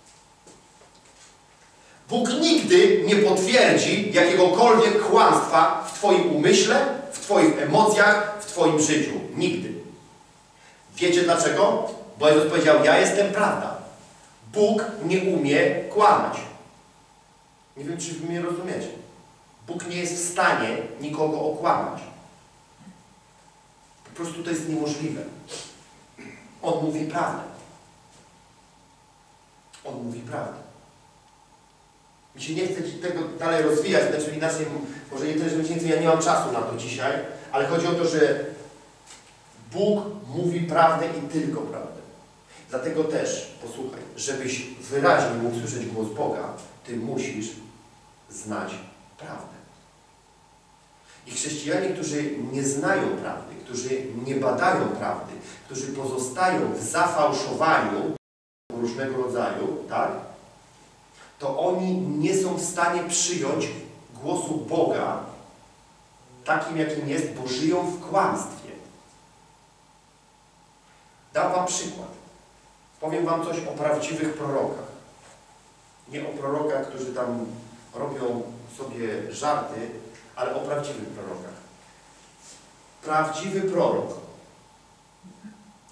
Bóg nigdy nie potwierdzi jakiegokolwiek kłamstwa w Twoim umyśle, w Twoich emocjach, w Twoim życiu. Nigdy. Wiecie dlaczego? Bo Jezus powiedział, ja jestem prawda. Bóg nie umie kłamać. Nie wiem, czy Wy mnie rozumiecie. Bóg nie jest w stanie nikogo okłamać. Po prostu to jest niemożliwe. On mówi prawdę. On mówi prawdę. Mi się nie chce tego dalej rozwijać, znaczy inaczej, może nie tyle, że mi się nie chce, ja nie mam czasu na to dzisiaj, ale chodzi o to, że Bóg mówi prawdę i tylko prawdę. Dlatego też, posłuchaj, żebyś wyraźnie mógł słyszeć głos Boga, Ty musisz znać prawdę. I chrześcijanie, którzy nie znają prawdy, którzy nie badają prawdy, którzy pozostają w zafałszowaniu różnego rodzaju, tak? To oni nie są w stanie przyjąć głosu Boga takim, jakim jest, bo żyją w kłamstwie. Dam Wam przykład. Powiem Wam coś o prawdziwych prorokach. Nie o prorokach, którzy tam robią sobie żarty, ale o prawdziwych prorokach. Prawdziwy prorok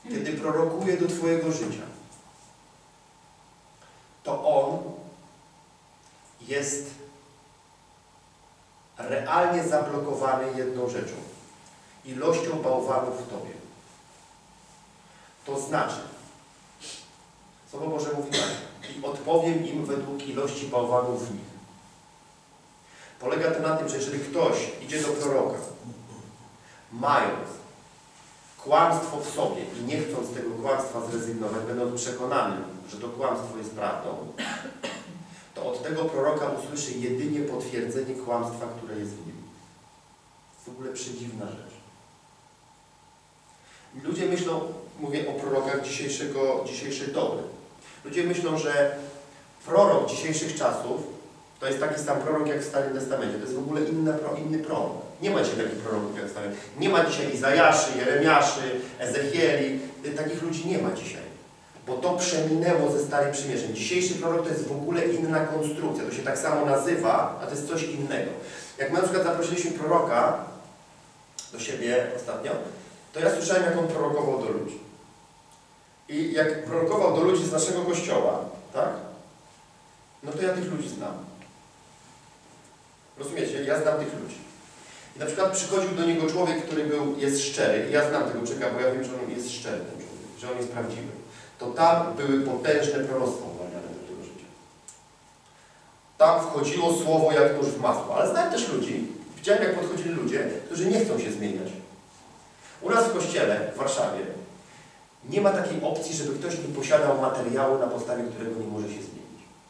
kiedy prorokuje do twojego życia, to on jest realnie zablokowany jedną rzeczą. Ilością bałwanów w tobie. To znaczy, Słowo Boże mówi tak, i odpowiem im według ilości bałwanów w nich. Polega to na tym, że jeżeli ktoś idzie do proroka, mając kłamstwo w sobie i nie chcąc tego kłamstwa zrezygnować, będąc przekonanym, że to kłamstwo jest prawdą, to od tego proroka usłyszy jedynie potwierdzenie kłamstwa, które jest w nim. W ogóle przedziwna rzecz. Ludzie myślą, mówię o prorokach dzisiejszego, dzisiejszej doby. Ludzie myślą, że prorok dzisiejszych czasów to jest taki sam prorok jak w Starym Testamencie. To jest w ogóle inny, inny prorok. Nie ma dzisiaj takich proroków jak w Starym. Nie ma dzisiaj Izajaszy, Jeremiaszy, Ezechieli. Takich ludzi nie ma dzisiaj. Bo to przeminęło ze Starym Przymierzem. Dzisiejszy prorok to jest w ogóle inna konstrukcja. To się tak samo nazywa, a to jest coś innego. Jak my na przykład zaprosiliśmy proroka do siebie ostatnio, to ja słyszałem, jak on prorokował do ludzi. I jak prorokował do ludzi z naszego kościoła, tak? No to ja tych ludzi znam. Rozumiecie? Ja znam tych ludzi. I na przykład przychodził do niego człowiek, który był, jest szczery. I ja znam tego człowieka, bo ja wiem, że on jest szczery, ten człowiek, że on jest prawdziwy. To tam były potężne proroctwa uwalniane do tego życia. Tam wchodziło słowo jak nóż w masło. Ale znam też ludzi, widziałem, jak podchodzili ludzie, którzy nie chcą się zmieniać. U nas w kościele w Warszawie nie ma takiej opcji, żeby ktoś nie posiadał materiału, na podstawie którego nie może się zmienić.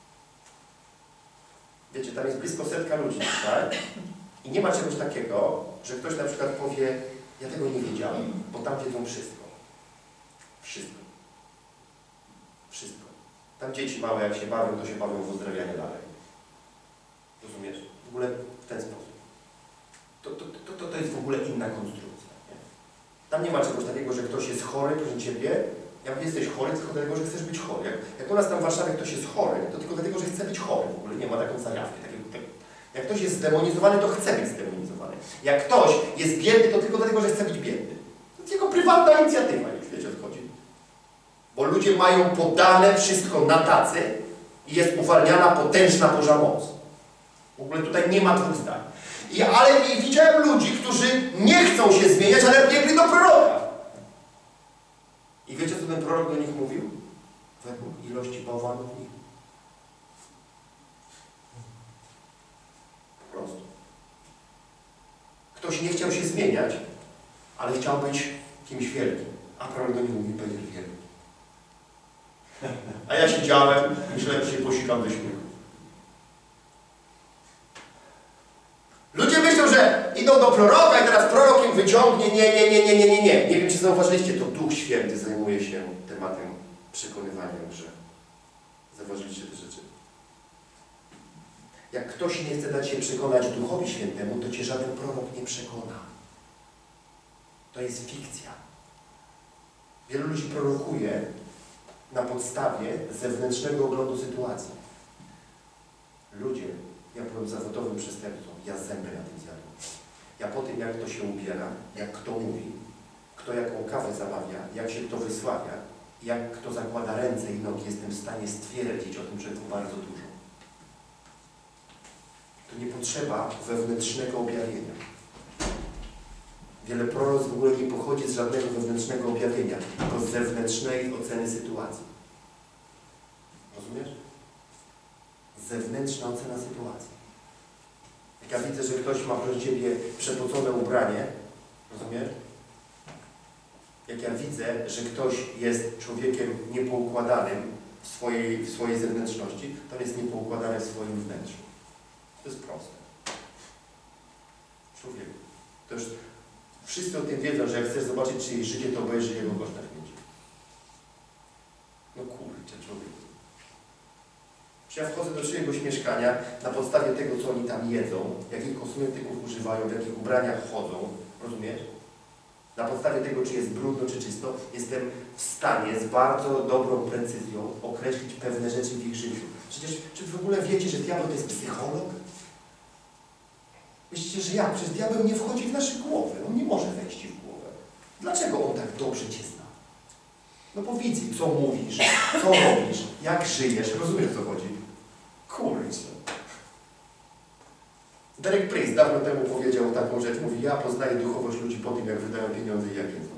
Wiecie, tam jest blisko setka ludzi, tak? I nie ma czegoś takiego, że ktoś na przykład powie, ja tego nie wiedziałem, bo tam wiedzą wszystko. Wszystko. Wszystko. Tam dzieci małe, jak się bawią, to się bawią w uzdrawianie dalej. Rozumiesz? W ogóle w ten sposób. To, to, to, to jest w ogóle inna konstrukcja. Nie? Tam nie ma czegoś takiego, że ktoś jest chory, proszę Ciebie. Jak jesteś chory, tylko dlatego, że chcesz być chory. Jak, jak u nas tam w Warszawie ktoś jest chory, to tylko dlatego, że chce być chory. W ogóle nie ma taką zajawkę. Takiego, tak. Jak ktoś jest zdemonizowany, to chce być zdemonizowany. Jak ktoś jest biedny, to tylko dlatego, że chce być biedny. To jest jego prywatna inicjatywa, już wiecie, o co chodzi. Bo ludzie mają podane wszystko na tacy i jest uwalniana potężna Boża moc. W ogóle tutaj nie ma dwóch zdań. I, ale i widziałem ludzi, którzy nie chcą się zmieniać, ale biegli do proroka. I wiecie, co ten prorok do nich mówił? Według ilości bałwanów w nich. Po prostu. Ktoś nie chciał się zmieniać, ale chciał być kimś wielkim. A prorok do nich mówi, będziesz wielki. A ja siedziałem, myślałem, że się posikam ze śmiechu. Ludzie myślą, że idą do proroka i teraz prorok im wyciągnie. Nie, nie, nie, nie, nie, nie, nie. Nie wiem, czy zauważyliście, to Duch Święty zajmuje się tematem przekonywania, że zauważyliście te rzeczy. Jak ktoś nie chce dać się przekonać Duchowi Świętemu, to cię żaden prorok nie przekona. To jest fikcja. Wielu ludzi prorokuje na podstawie zewnętrznego oglądu sytuacji. Ludzie, ja byłem zawodowym przestępcą, ja zęby na tym zjadłem. Ja po tym, jak to się ubiera, jak kto mówi, kto jaką kawę zamawia, jak się kto wysławia, jak kto zakłada ręce i nogi, jestem w stanie stwierdzić o tym człowieku bardzo dużo. To nie potrzeba wewnętrznego objawienia. Wiele proroc w ogóle nie pochodzi z żadnego wewnętrznego objawienia, tylko z zewnętrznej oceny sytuacji. Rozumiesz? Zewnętrzna ocena sytuacji. Jak ja widzę, że ktoś ma proszę Ciebie przepocone ubranie, rozumiesz? Jak ja widzę, że ktoś jest człowiekiem niepoukładanym w swojej, w swojej zewnętrzności, to jest niepoukładany w swoim wnętrzu. To jest proste. Człowiek. To już wszyscy o tym wiedzą, że jak chcesz zobaczyć czyjeś życie, to obejrzyj jego kosz na śmieci. No kurczę, człowiek. Czy ja wchodzę do czyjegoś mieszkania na podstawie tego, co oni tam jedzą, jakich kosmetyków używają, w jakich ubraniach chodzą, rozumiesz? Na podstawie tego, czy jest brudno, czy czysto, jestem w stanie z bardzo dobrą precyzją określić pewne rzeczy w ich życiu. Przecież, czy w ogóle wiecie, że diabeł to jest psycholog? Myślicie, że jak? Przecież diabeł nie wchodzi w nasze głowy. On nie może wejść w głowę. Dlaczego on tak dobrze Cię zna? No po wizji, co mówisz, co robisz, jak żyjesz, rozumiesz, o co chodzi? Kurczę. Derek Prince dawno temu powiedział taką rzecz, mówi, ja poznaję duchowość ludzi po tym, jak wydają pieniądze i jak jedzą.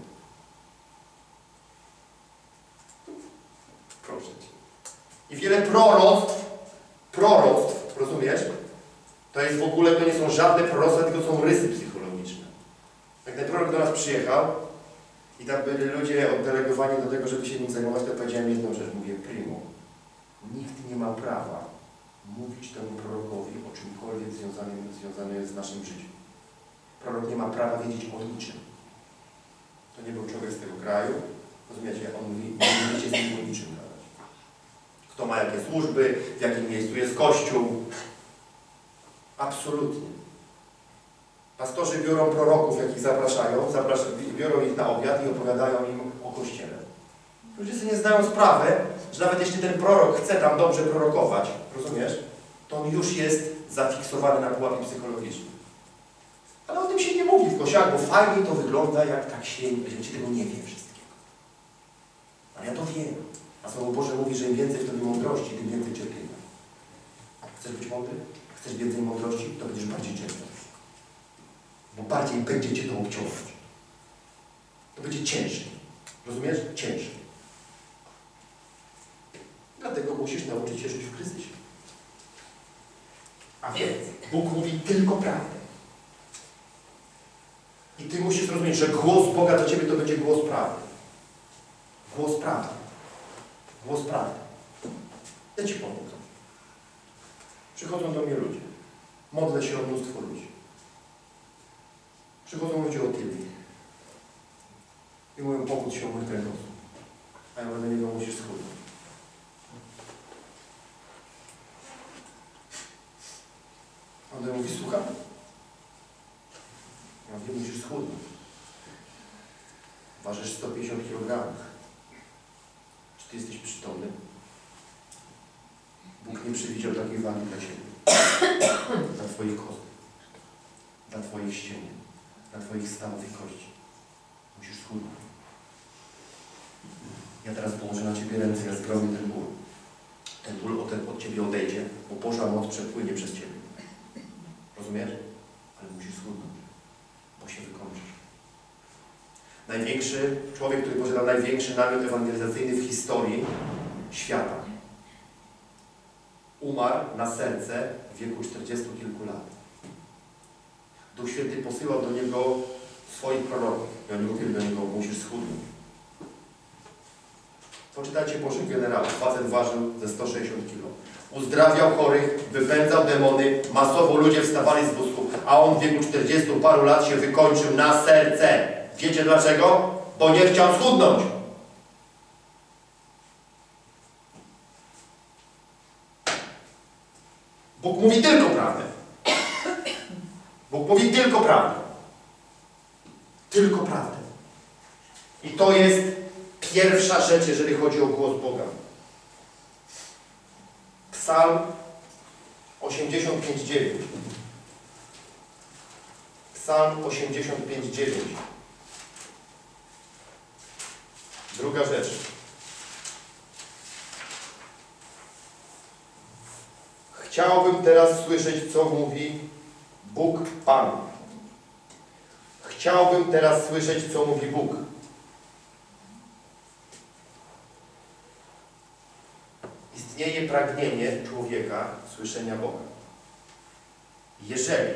Proszę Cię. I wiele proroctw, proroctw, rozumiesz? To jest w ogóle, to nie są żadne proroctwa, tylko są rysy psychologiczne. Jak ten prorok do nas przyjechał i tam byli ludzie oddelegowani do tego, żeby się nim zajmować, to powiedziałem jedną rzecz, mówię, primo, nikt nie ma prawa mówić temu prorokowi o czymkolwiek związanym, związanym z naszym życiem. Prorok nie ma prawa wiedzieć o niczym. To nie był człowiek z tego kraju, rozumiecie? On mówi, nie będziecie z nim o niczym gadać. Kto ma jakie służby, w jakim miejscu jest kościół. Absolutnie. Pastorzy biorą proroków, jakich zapraszają, zapraszają, biorą ich na obiad i opowiadają im o kościele. Ludzie sobie nie zdają sprawy, że nawet jeśli ten prorok chce tam dobrze prorokować, rozumiesz, to on już jest zafiksowany na pułapie psychologicznym. Ale o tym się nie mówi w kościołach, bo fajnie to wygląda, jak tak się, że tego nie wie wszystkiego. Ale ja to wiem. A Słowo Boże mówi, że im więcej wtedy mądrości, tym więcej cierpienia. Chcesz być mądry? Chcesz więcej mądrości? To będziesz bardziej cierpiał. Bo bardziej będzie Cię to obciążać. To będzie ciężej. Rozumiesz? Ciężej. Dlatego musisz nauczyć się żyć w kryzysie. A więc Bóg mówi tylko prawdę. I Ty musisz zrozumieć, że głos Boga do Ciebie to będzie głos prawdy. Głos prawdy. Głos prawdy. Ja Ci pomogę. Przychodzą do mnie ludzie. Modlę się o mnóstwo ludzi. Przychodzą ludzie o tyle. I mówią, pokódź się o mój kręgosłup. A ja mówię do niego, musisz schudnąć. On do mnie mówi, słucham? Ja mówię, musisz schudnąć. Ważysz sto pięćdziesiąt kilogramów. Czy Ty jesteś przytomny? Bóg nie przewidział takiej wagi dla Ciebie. Dla Twoich kostów. Dla Twoich ścięgien. Dla Twoich stanów i kości. Musisz schudnąć. Ja teraz położę na Ciebie ręce, ja zdrowię ten ból. Ten ból od, od Ciebie odejdzie, bo Boża moc przepłynie przez Ciebie. Rozumiesz? Ale musisz schudnąć, bo się wykończysz. Największy, człowiek, który posiada największy namiot ewangelizacyjny w historii świata, umarł na serce w wieku czterdziestu kilku lat. Duch Święty posyłał do niego swoich proroków i oni mówili do niego, musisz schudnąć. Poczytajcie Bożych Generałów. Facet ważył ze sto sześćdziesiąt kilo. Uzdrawiał chorych, wypędzał demony, masowo ludzie wstawali z wózków, a on w wieku czterdziestu paru lat się wykończył na serce. Wiecie dlaczego? Bo nie chciał schudnąć. Bóg mówi tylko prawdę. Bóg mówi tylko prawdę. Tylko prawdę. I to jest pierwsza rzecz, jeżeli chodzi o głos Boga. Psalm osiemdziesiąt pięć dziewięć. Psalm osiemdziesiąt pięć dziewięć. Druga rzecz. Chciałbym teraz słyszeć, co mówi Bóg Pan. Chciałbym teraz słyszeć, co mówi Bóg. Istnieje pragnienie człowieka słyszenia Boga. Jeżeli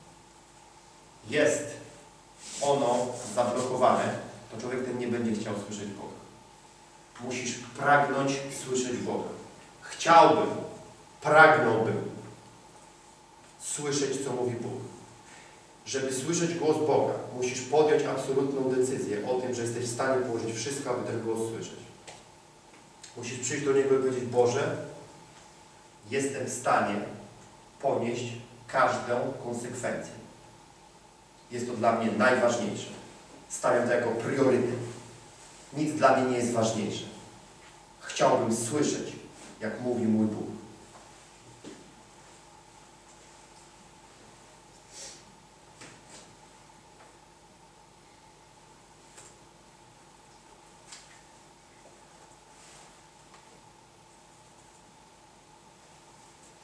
jest ono zablokowane, to człowiek ten nie będzie chciał słyszeć Boga. Musisz pragnąć słyszeć Boga. Chciałbym, pragnąłbym słyszeć, co mówi Bóg. Żeby słyszeć głos Boga, musisz podjąć absolutną decyzję o tym, że jesteś w stanie położyć wszystko, aby ten głos słyszeć. Musisz przyjść do Niego i powiedzieć, Boże, jestem w stanie ponieść każdą konsekwencję. Jest to dla mnie najważniejsze. Stawiam to jako priorytet. Nic dla mnie nie jest ważniejsze. Chciałbym słyszeć, jak mówi mój Bóg.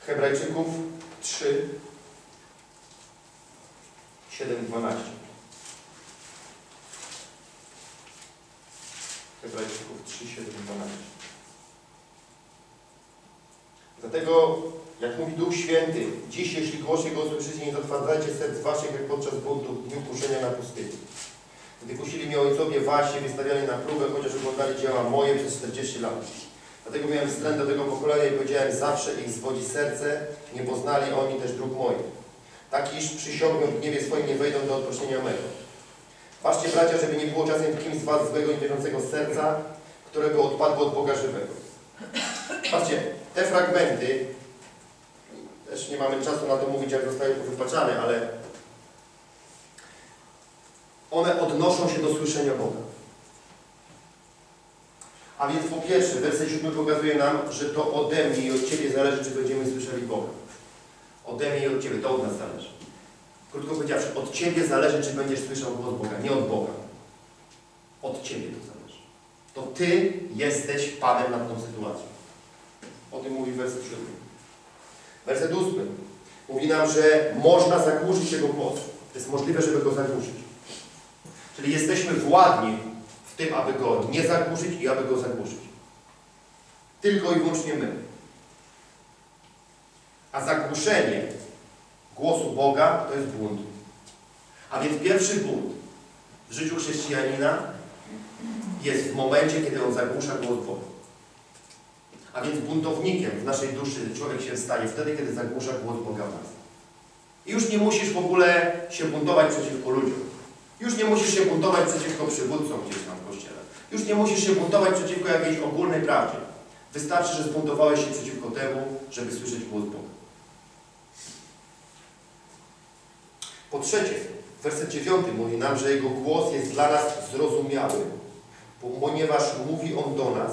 Hebrajczyków trzy, siedem, dwanaście. Hebrajczyków trzy, siedem, dwanaście. Dlatego, jak mówi Duch Święty, dziś, jeśli głosie Go usłyszycie, nie zatwardzajcie serc waszych, jak podczas buntu w dniu kuszenia na pustyni. Gdy kusili mnie ojcowie wasi, wystawiali na próbę, chociaż oglądali dzieła moje przez czterdzieści lat. Dlatego miałem wstręt do tego pokolenia i powiedziałem, zawsze ich zwodzi serce, nie poznali oni też dróg moich. Tak iż przysiągłem w gniewie swoim, nie wejdą do odproszenia mego. Patrzcie, bracia, żeby nie było czasem w kimś z was złego i wierzącego serca, którego odpadło od Boga żywego. Patrzcie, te fragmenty, też nie mamy czasu na to mówić, jak zostały powypaczane, ale one odnoszą się do słyszenia Boga. A więc po pierwsze, werset siódmy pokazuje nam, że to ode mnie i od Ciebie zależy, czy będziemy słyszeli Boga. Ode mnie i od Ciebie, to od nas zależy. Krótko powiedziawszy, od Ciebie zależy, czy będziesz słyszał głos Boga, nie od Boga. Od Ciebie to zależy. To Ty jesteś Panem nad tą sytuacją. O tym mówi werset siódmy. Werset ósmy mówi nam, że można zagłuszyć Jego głos. To jest możliwe, żeby Go zagłuszyć. Czyli jesteśmy władni w tym, aby Go nie zagłuszyć i aby Go zagłuszyć. Tylko i wyłącznie my. A zagłuszenie głosu Boga to jest bunt. A więc pierwszy bunt w życiu chrześcijanina jest w momencie, kiedy on zagłusza głos Boga. A więc buntownikiem w naszej duszy człowiek się staje wtedy, kiedy zagłusza głos Boga w nas. I już nie musisz w ogóle się buntować przeciwko ludziom. Już nie musisz się buntować przeciwko przywódcom gdzieś tam w kościele. Już nie musisz się buntować przeciwko jakiejś ogólnej prawdzie. Wystarczy, że zbuntowałeś się przeciwko temu, żeby słyszeć głos Boga. Po trzecie, werset dziewiąty mówi nam, że Jego głos jest dla nas zrozumiały, ponieważ mówi On do nas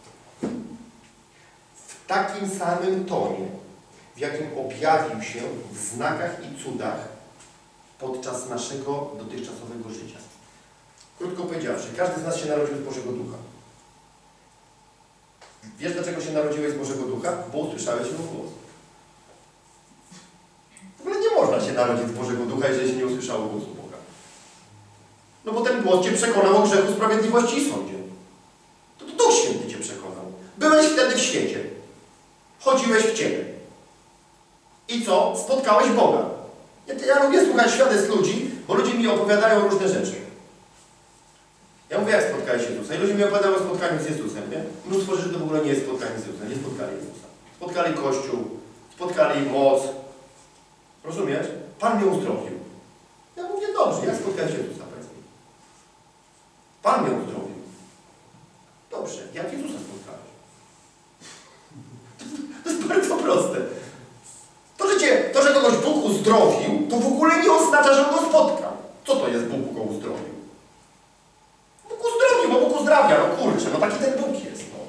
w takim samym tonie, w jakim objawił się w znakach i cudach podczas naszego dotychczasowego życia. Krótko powiedziawszy, każdy z nas się narodził z Bożego Ducha. Wiesz, dlaczego się narodziłeś z Bożego Ducha? Bo usłyszałeś Jego głos. W ogóle nie można się narodzić z Bożego Ducha, jeżeli się nie usłyszało głosu Boga. No bo ten głos Cię przekonał o grzechu, sprawiedliwości i sądzie. To, to Duch Święty Cię przekonał. Byłeś wtedy w świecie. Chodziłeś w ciele. I co? Spotkałeś Boga. Ja, ja lubię słuchać świadectw ludzi, bo ludzie mi opowiadają różne rzeczy. Ja mówię, jak spotkałeś Jezusa. I ludzie mi opowiadają o spotkaniu z Jezusem, nie? Mnóstwo rzeczy to w ogóle nie jest spotkanie z Jezusem. Nie spotkali Jezusa. Spotkali Kościół, spotkali moc. Rozumiesz? Pan mnie uzdrowił. Ja mówię, dobrze, jak spotkałeś Jezusa? Powiedz mi. Pan mnie uzdrowił. Dobrze, jak Jezusa spotkałeś? To jest bardzo proste. To że, cię, to, że kogoś Bóg uzdrowił, to w ogóle nie oznacza, że go spotkał. Co to jest Bóg go uzdrowił? Bóg uzdrowił, bo Bóg uzdrawia. No kurczę, no taki ten Bóg jest. No.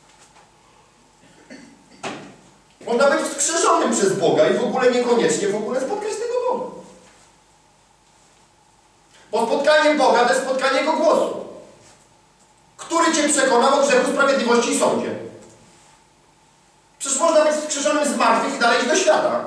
Można być wskrzeszonym przez Boga i w ogóle niekoniecznie w ogóle spotkać tego Boga. Bo spotkaniem Boga to jest spotkanie Jego głosu, który Cię przekonał o grzechu, sprawiedliwości i sądzie. Przecież można być wskrzeszonym z martwych i dalej iść do świata.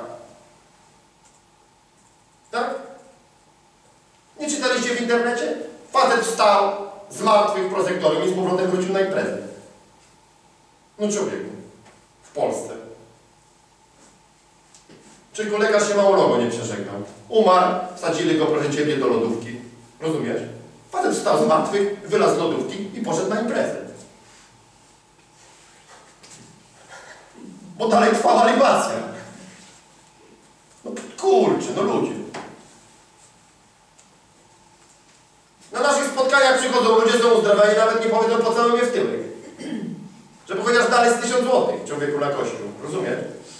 Tak? Nie czytaliście w internecie? Facet wstał z martwych w prosektorium i z powrotem wrócił na imprezę. No człowieku. W Polsce. Czy kolega się mało logo nie przeżegnał? Umarł, wsadzili go, proszę Ciebie, do lodówki. Rozumiesz? Facet wstał z martwych, wylazł z lodówki i poszedł na imprezę. Bo dalej trwała libacja. No kurczę, no ludzie. Na naszych spotkaniach przychodzą ludzie, są uzdrawiani, nawet nie powiedzą, po co mnie w tyłek. Że chociaż dalej z tysiąc złotych człowieku na kościół. Rozumiesz?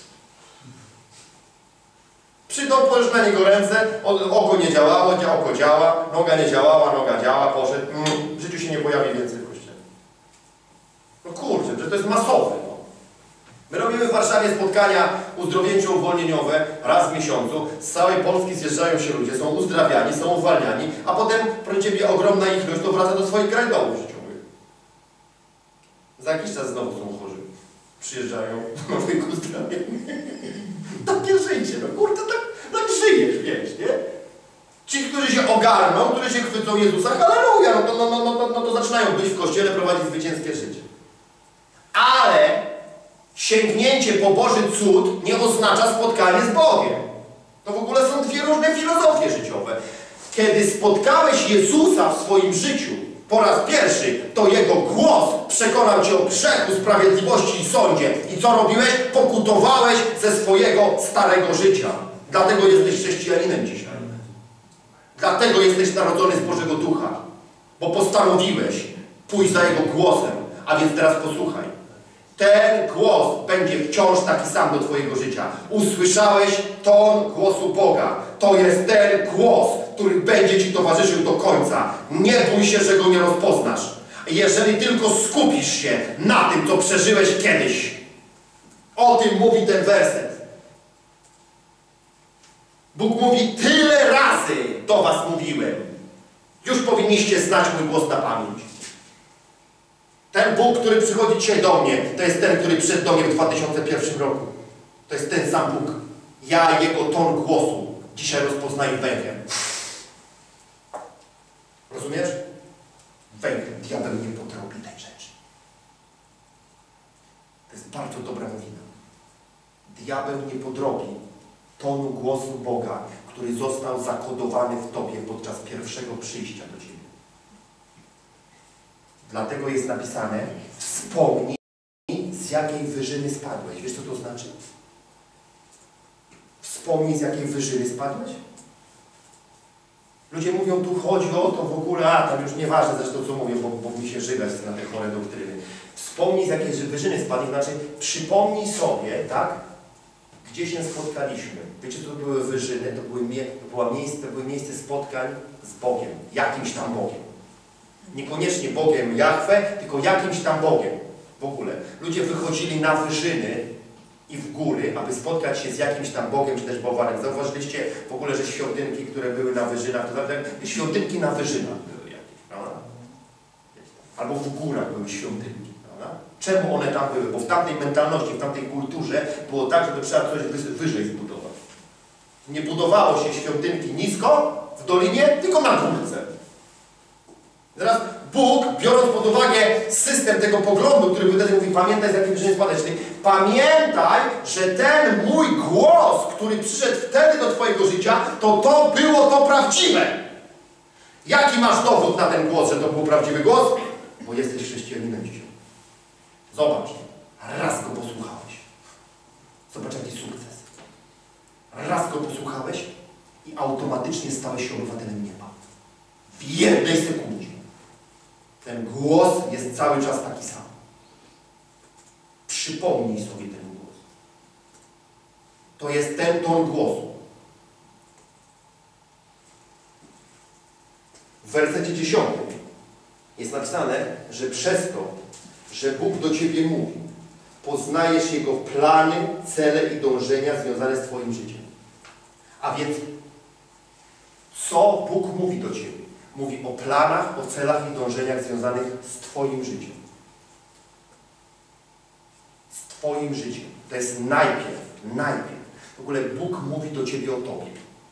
Przyjdą, położysz na niego ręce, oko nie działało, oko działa, noga nie działała, noga działa, poszedł. Mm, w życiu się nie pojawi więcej w kościele. No kurczę, że to jest masowe. No. My robimy w Warszawie spotkania uzdrowieńczo-uwolnieniowe raz w miesiącu. Z całej Polski zjeżdżają się ludzie, są uzdrawiani, są uwalniani, a potem, proszę Ciebie, ogromna ich ilość to wraca do swoich krajów życiowych. Za jakiś czas znowu są chorzy. przyjeżdżają do Nowych Uzdrawień. Takie życie, no kurde, tak, tak żyjesz, wiesz, nie? Ci, którzy się ogarną, którzy się chwycą Jezusa, halleluja, no to, no, no, no, no, no to zaczynają być w Kościele, prowadzić zwycięskie życie. Ale sięgnięcie po Boży cud nie oznacza spotkanie z Bogiem. To w ogóle są dwie różne filozofie życiowe. Kiedy spotkałeś Jezusa w swoim życiu po raz pierwszy, to Jego głos przekonał Cię o grzechu, sprawiedliwości i sądzie. I co robiłeś? Pokutowałeś ze swojego starego życia. Dlatego jesteś chrześcijaninem dzisiaj. Dlatego jesteś narodzony z Bożego Ducha. Bo postanowiłeś pójść za Jego głosem. A więc teraz posłuchaj. Ten głos będzie wciąż taki sam do Twojego życia. Usłyszałeś ton głosu Boga. To jest ten głos, który będzie Ci towarzyszył do końca. Nie bój się, że go nie rozpoznasz. Jeżeli tylko skupisz się na tym, co przeżyłeś kiedyś. O tym mówi ten werset. Bóg mówi, tyle razy do was mówiłem. Już powinniście znać mój głos na pamięć. Ten Bóg, który przychodzi dzisiaj do mnie, to jest ten, który przyszedł do mnie w dwa tysiące pierwszym roku. To jest ten sam Bóg. Ja Jego ton głosu dzisiaj rozpoznaję węchem. Rozumiesz? Węchem. Diabeł nie potrafi tej rzeczy. To jest bardzo dobra nowina. Diabeł nie podrobi tonu głosu Boga, który został zakodowany w Tobie podczas pierwszego przyjścia do Ciebie. Dlatego jest napisane, wspomnij, z jakiej wyżyny spadłeś. Wiesz, co to znaczy? Wspomnij, z jakiej wyżyny spadłeś? Ludzie mówią, tu chodzi o to w ogóle, a tam już nieważne zresztą co mówią, bo, bo mi się żygać na te chore doktryny. Wspomnij, z jakiej wyżyny spadłeś, znaczy przypomnij sobie, tak? Gdzie się spotkaliśmy. Wiecie, co to były wyżyny? To, były mie to, była miejsce, to były miejsce spotkań z Bogiem. Jakimś tam Bogiem. Niekoniecznie Bogiem Jahwe, tylko jakimś tam Bogiem. W ogóle. Ludzie wychodzili na wyżyny i w góry, aby spotkać się z jakimś tam Bogiem, czy też bałwanem. Zauważyliście w ogóle, że świątynki, które były na wyżynach, to znaczy świątynki na wyżynach były jakieś, prawda? Albo w górach były świątynki, prawda? Czemu one tam były? Bo w tamtej mentalności, w tamtej kulturze było tak, żeby trzeba coś wyżej zbudować. Nie budowało się świątynki nisko, w dolinie, tylko na górce. Teraz Bóg, biorąc pod uwagę system tego poglądu, który wtedy mówi, pamiętaj, z jakim wyżyny spadać, czyli pamiętaj, że ten mój głos, który przyszedł wtedy do Twojego życia, to to było to prawdziwe. Jaki masz dowód na ten głos, że to był prawdziwy głos? Bo jesteś chrześcijaninem dzisiaj. Zobacz, raz go posłuchałeś. Zobacz, jaki sukces. Raz go posłuchałeś i automatycznie stałeś się obywatelem nieba. W jednej sekundzie. Ten głos jest cały czas taki sam. Przypomnij sobie ten głos. To jest ten ton głosu. W wersecie dziesiątym jest napisane, że przez to, że Bóg do Ciebie mówi, poznajesz Jego plany, cele i dążenia związane z Twoim życiem. A więc co Bóg mówi do Ciebie? Mówi o planach, o celach i dążeniach związanych z Twoim życiem. Z Twoim życiem. To jest najpierw, najpierw. W ogóle Bóg mówi do Ciebie o Tobie.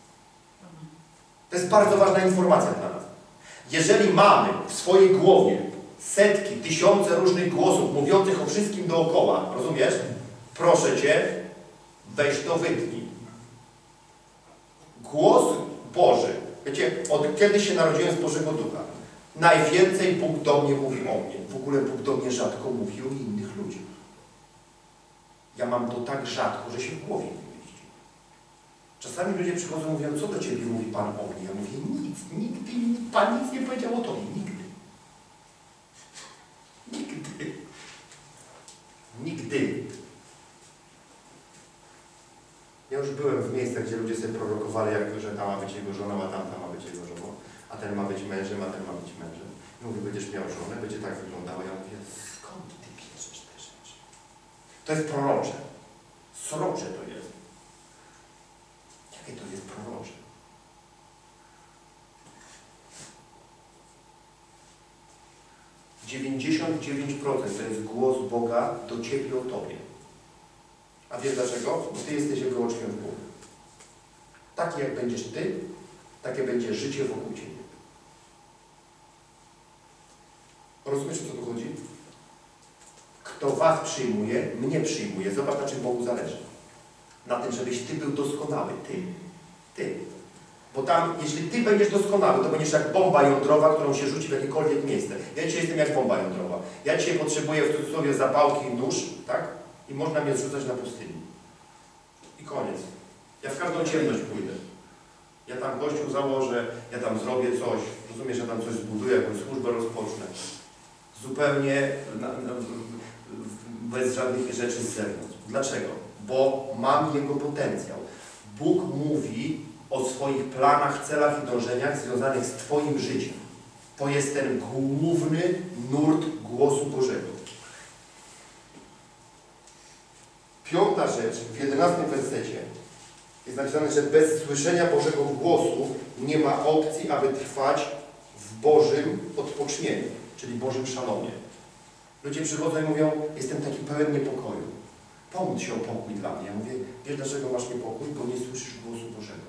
To jest bardzo ważna informacja dla nas. Jeżeli mamy w swojej głowie setki, tysiące różnych głosów mówiących o wszystkim dookoła, rozumiesz? Proszę Cię, weź to wytnij. Głos Boży. Wiecie, od kiedy się narodziłem z Bożego Ducha, najwięcej Bóg do mnie mówi o mnie. W ogóle Bóg do mnie rzadko mówi o innych ludziach. Ja mam to tak rzadko, że się w głowie nie mieści. Czasami ludzie przychodzą i mówią, co do Ciebie mówi Pan o mnie? Ja mówię, nic, nigdy, Pan nic nie powiedział o Tobie, nigdy. Nigdy. Nigdy. Ja już byłem w miejscach, gdzie ludzie sobie prorokowali, jak, że ta ma być jego żona, a tamta ma być jego żoną, a ten ma być mężem, a ten ma być mężem. I mówię, będziesz miał żonę, będzie tak wyglądało. Ja mówię, skąd ty bierzesz te rzeczy? To jest prorocze. Srocze to jest. Jakie to jest prorocze? dziewięćdziesiąt dziewięć procent to jest głos Boga do Ciebie o Tobie. A wiesz dlaczego? Bo Ty jesteś Jego oczkiem w górę. Taki jak będziesz Ty, takie będzie życie wokół Ciebie. Rozumiesz, o co tu chodzi? Kto Was przyjmuje, mnie przyjmuje. Zobacz, na czym Bogu zależy. Na tym, żebyś Ty był doskonały. Ty. Ty. Bo tam, jeśli Ty będziesz doskonały, to będziesz jak bomba jądrowa, którą się rzuci w jakiekolwiek miejsce. Ja dzisiaj jestem jak bomba jądrowa. Ja dzisiaj potrzebuję w cudzysłowie zapałki i nóż, tak? I można mnie zrzucać na pustyni. I koniec. Ja w każdą ciemność pójdę. Ja tam kościół założę, ja tam zrobię coś, rozumiesz, ja tam coś zbuduję, jakąś służbę rozpocznę. Zupełnie na, na, bez żadnych rzeczy z zewnątrz. Dlaczego? Bo mam Jego potencjał. Bóg mówi o swoich planach, celach i dążeniach związanych z Twoim życiem. To jest ten główny nurt głosu Bożego. Piąta rzecz, w jedenastym wersecie jest napisane, że bez słyszenia Bożego głosu nie ma opcji, aby trwać w Bożym odpocznieniu, czyli Bożym szalonie. Ludzie przychodzą i mówią, jestem taki pełen niepokoju. Pomódl się o pokój dla mnie. Ja mówię, wiesz dlaczego masz niepokój? Bo nie słyszysz głosu Bożego.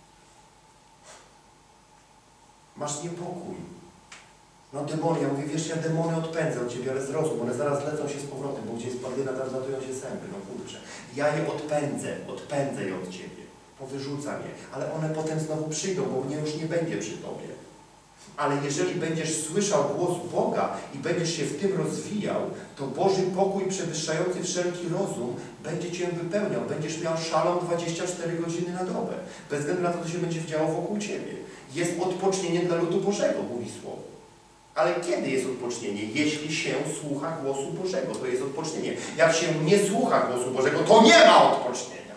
Masz niepokój. No demony, ja mówię, wiesz, ja demony odpędzę od Ciebie, ale zrozum, one zaraz lecą się z powrotem, bo gdzie jest padlina, tam zlatują się zęby, no kurczę. Ja je odpędzę, odpędzę je od Ciebie, powyrzucam je, ale one potem znowu przyjdą, bo mnie już nie będzie przy Tobie. Ale jeżeli będziesz słyszał głos Boga i będziesz się w tym rozwijał, to Boży pokój przewyższający wszelki rozum będzie Cię wypełniał. Będziesz miał szalom dwadzieścia cztery godziny na dobę. Bez względu na to, co się będzie działo wokół Ciebie. Jest odpocznienie dla ludu Bożego, mówi Słowo. Ale kiedy jest odpocznienie? Jeśli się słucha głosu Bożego, to jest odpocznienie. Jak się nie słucha głosu Bożego, to nie ma odpocznienia.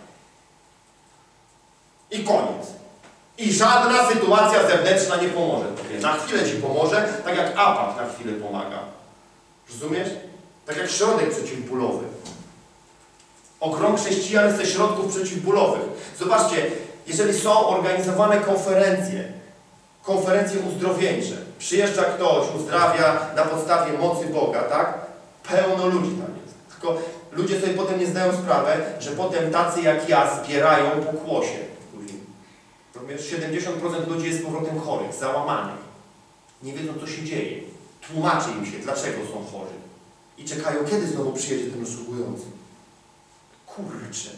I koniec. I żadna sytuacja zewnętrzna nie pomoże Tobie. Na chwilę Ci pomoże, tak jak apat na chwilę pomaga. Rozumiesz? Tak jak środek przeciwbólowy. Ogrom chrześcijan ze środków przeciwbólowych. Zobaczcie, jeżeli są organizowane konferencje, konferencje uzdrowieńcze, przyjeżdża ktoś, uzdrawia na podstawie mocy Boga, tak? Pełno ludzi tam jest. Tylko ludzie sobie potem nie zdają sprawy, że potem tacy jak ja zbierają pokłosie. siedemdziesiąt procent ludzi jest z powrotem chorych, załamanych. Nie wiedzą, co się dzieje. Tłumaczy im się, dlaczego są chorzy. I czekają, kiedy znowu przyjedzie ten usługujący. Kurczę.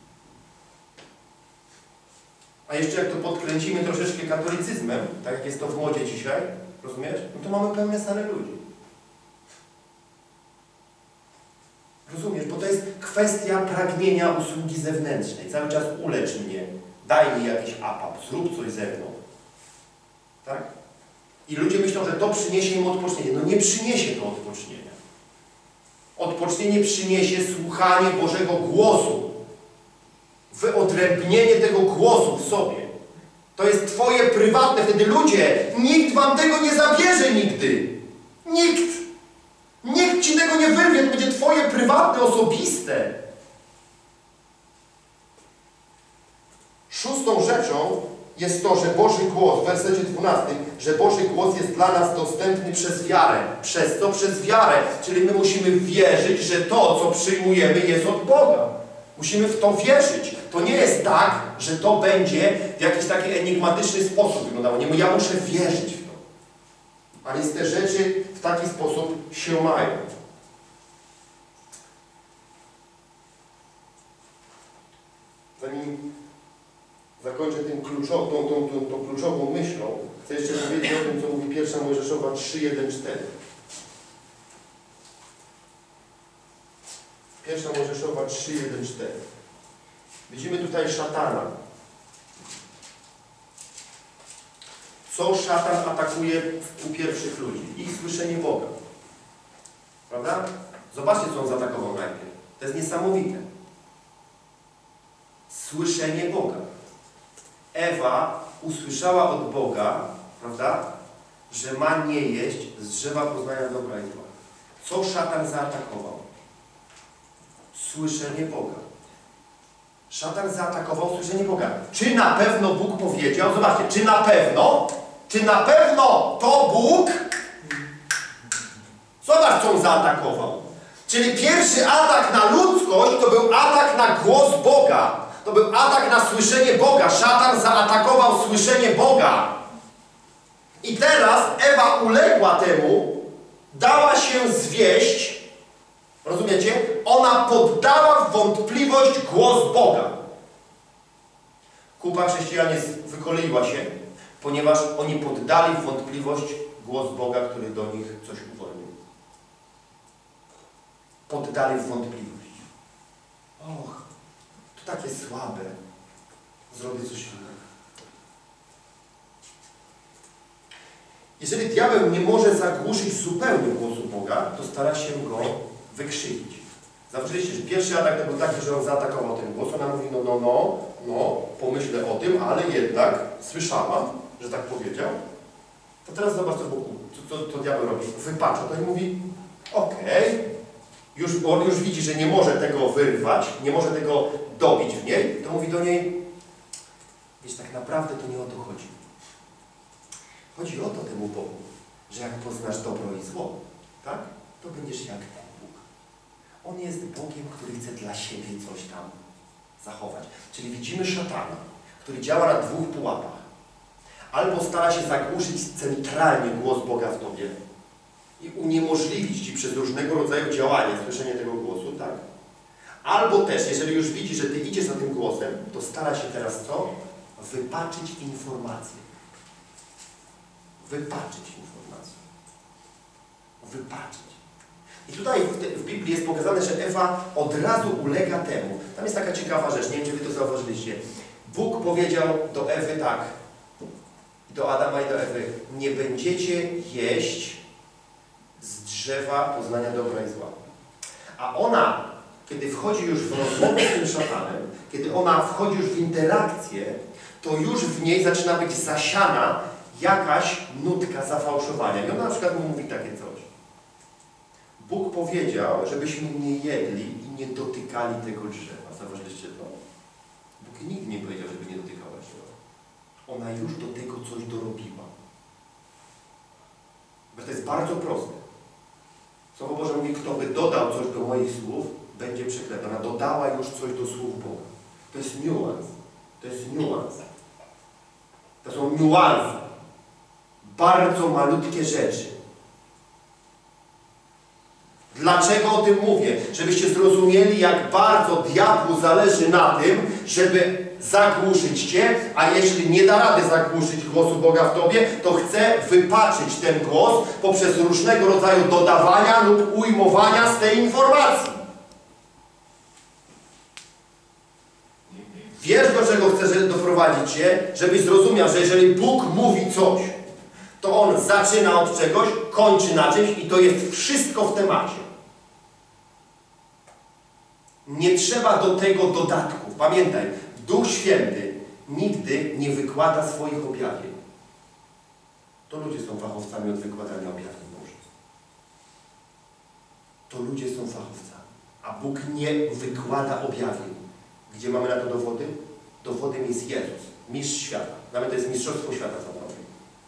A jeszcze jak to podkręcimy troszeczkę katolicyzmem, tak jak jest to w modzie dzisiaj, rozumiesz? No to mamy pełne stany ludzi. Rozumiesz? Bo to jest kwestia pragnienia usługi zewnętrznej. Cały czas ulecz mnie. Daj mi jakiś apap, zrób coś ze mną. Tak? I ludzie myślą, że to przyniesie im odpocznienie. No nie przyniesie to odpocznienia. Odpocznienie przyniesie słuchanie Bożego głosu. Wyodrębnienie tego głosu w sobie. To jest Twoje prywatne. Wtedy ludzie, nikt Wam tego nie zabierze nigdy. Nikt. Nikt Ci tego nie wyrwie. To będzie Twoje prywatne, osobiste. Szóstą rzeczą jest to, że Boży głos, w wersecie dwunastym, że Boży głos jest dla nas dostępny przez wiarę. Przez co? Przez wiarę. Czyli my musimy wierzyć, że to, co przyjmujemy, jest od Boga. Musimy w to wierzyć. To nie jest tak, że to będzie w jakiś taki enigmatyczny sposób wyglądało. Nie, ja muszę wierzyć w to. A więc te rzeczy w taki sposób się mają. Zanim zakończę tym kluczową, tą, tą, tą, tą kluczową myślą, chcę jeszcze powiedzieć o tym, co mówi pierwsza Mojżeszowa trzy, jeden, cztery. Pierwsza Mojżeszowa trzy, jeden, cztery. Widzimy tutaj szatana. Co szatan atakuje u pierwszych ludzi? Ich słyszenie Boga. Prawda? Zobaczcie, co on zaatakował najpierw. To jest niesamowite. Słyszenie Boga. Ewa usłyszała od Boga, prawda, że ma nie jeść z drzewa poznania dobra i zła. Co szatan zaatakował? Słyszenie Boga. Szatan zaatakował słyszenie Boga. Czy na pewno Bóg powiedział? Zobaczcie, czy na pewno? Czy na pewno to Bóg? Zobacz, nas, co on zaatakował. Czyli pierwszy atak na ludzkość to był atak na głos Boga. To był atak na słyszenie Boga. Szatan zaatakował słyszenie Boga. I teraz Ewa uległa temu, dała się zwieść. Rozumiecie? Ona poddała w wątpliwość głos Boga. Kupa chrześcijan wykoleiła się, ponieważ oni poddali w wątpliwość głos Boga, który do nich coś uwolnił. Poddali w wątpliwość. Och, to takie słabe. Zrobię coś innego. Jeżeli diabeł nie może zagłuszyć zupełnie głosu Boga, to stara się go wykrzywić. Zauważyliście, że pierwszy atak to był taki, że on zaatakował ten głos. Ona mówi, no, no, no, no, pomyślę o tym, ale jednak słyszałam, że tak powiedział. To teraz zobacz, co, co, co, co diabeł robi. Wypacza to i mówi, okej, okay. już, on już widzi, że nie może tego wyrwać, nie może tego dobić w niej, to mówi do niej, wiesz, tak naprawdę to nie o to chodzi. Chodzi o to temu Bogu, że jak poznasz dobro i zło, tak, to będziesz jak ten Bóg. On jest Bogiem, który chce dla siebie coś tam zachować. Czyli widzimy szatana, który działa na dwóch pułapach. Albo stara się zagłuszyć centralnie głos Boga w tobie i uniemożliwić ci przez różnego rodzaju działania słyszenie tego głosu, tak? Albo też, jeżeli już widzi, że ty idziesz za tym głosem, to stara się teraz co? Wypaczyć informację. Wypaczyć informację. Wypaczyć. I tutaj w Biblii jest pokazane, że Ewa od razu ulega temu. Tam jest taka ciekawa rzecz, nie wiem, czy wy to zauważyliście. Bóg powiedział do Ewy tak, do Adama i do Ewy, nie będziecie jeść z drzewa poznania dobra i zła. A ona, kiedy wchodzi już w rozmowę z tym szatanem, kiedy ona wchodzi już w interakcję, to już w niej zaczyna być zasiana jakaś nutka zafałszowania. I ona na przykład mu mówi takie coś. Bóg powiedział, żebyśmy nie jedli i nie dotykali tego drzewa. Zauważyliście to? Bóg nigdy nie powiedział, żeby nie dotykała drzewa. Ona już do tego coś dorobiła. Bo to jest bardzo proste. Słowo Boże mówi, kto by dodał coś do moich słów, będzie przeklęty. Ona dodała już coś do słów Boga. To jest niuans. To jest niuans. To są niuanse. Bardzo malutkie rzeczy. Dlaczego o tym mówię? Żebyście zrozumieli, jak bardzo diabłu zależy na tym, żeby zagłuszyć cię, a jeśli nie da rady zagłuszyć głosu Boga w tobie, to chce wypaczyć ten głos poprzez różnego rodzaju dodawania lub ujmowania z tej informacji. Wiesz, do czego chcę doprowadzić cię? Żebyś zrozumiał, że jeżeli Bóg mówi coś, to On zaczyna od czegoś, kończy na czymś i to jest wszystko w temacie. Nie trzeba do tego dodatków. Pamiętaj, Duch Święty nigdy nie wykłada swoich objawień. To ludzie są fachowcami od wykładania objawień Bożych. To ludzie są fachowcami. A Bóg nie wykłada objawień. Gdzie mamy na to dowody? Dowodem jest Jezus, mistrz świata. Nawet to jest mistrzostwo świata za nami.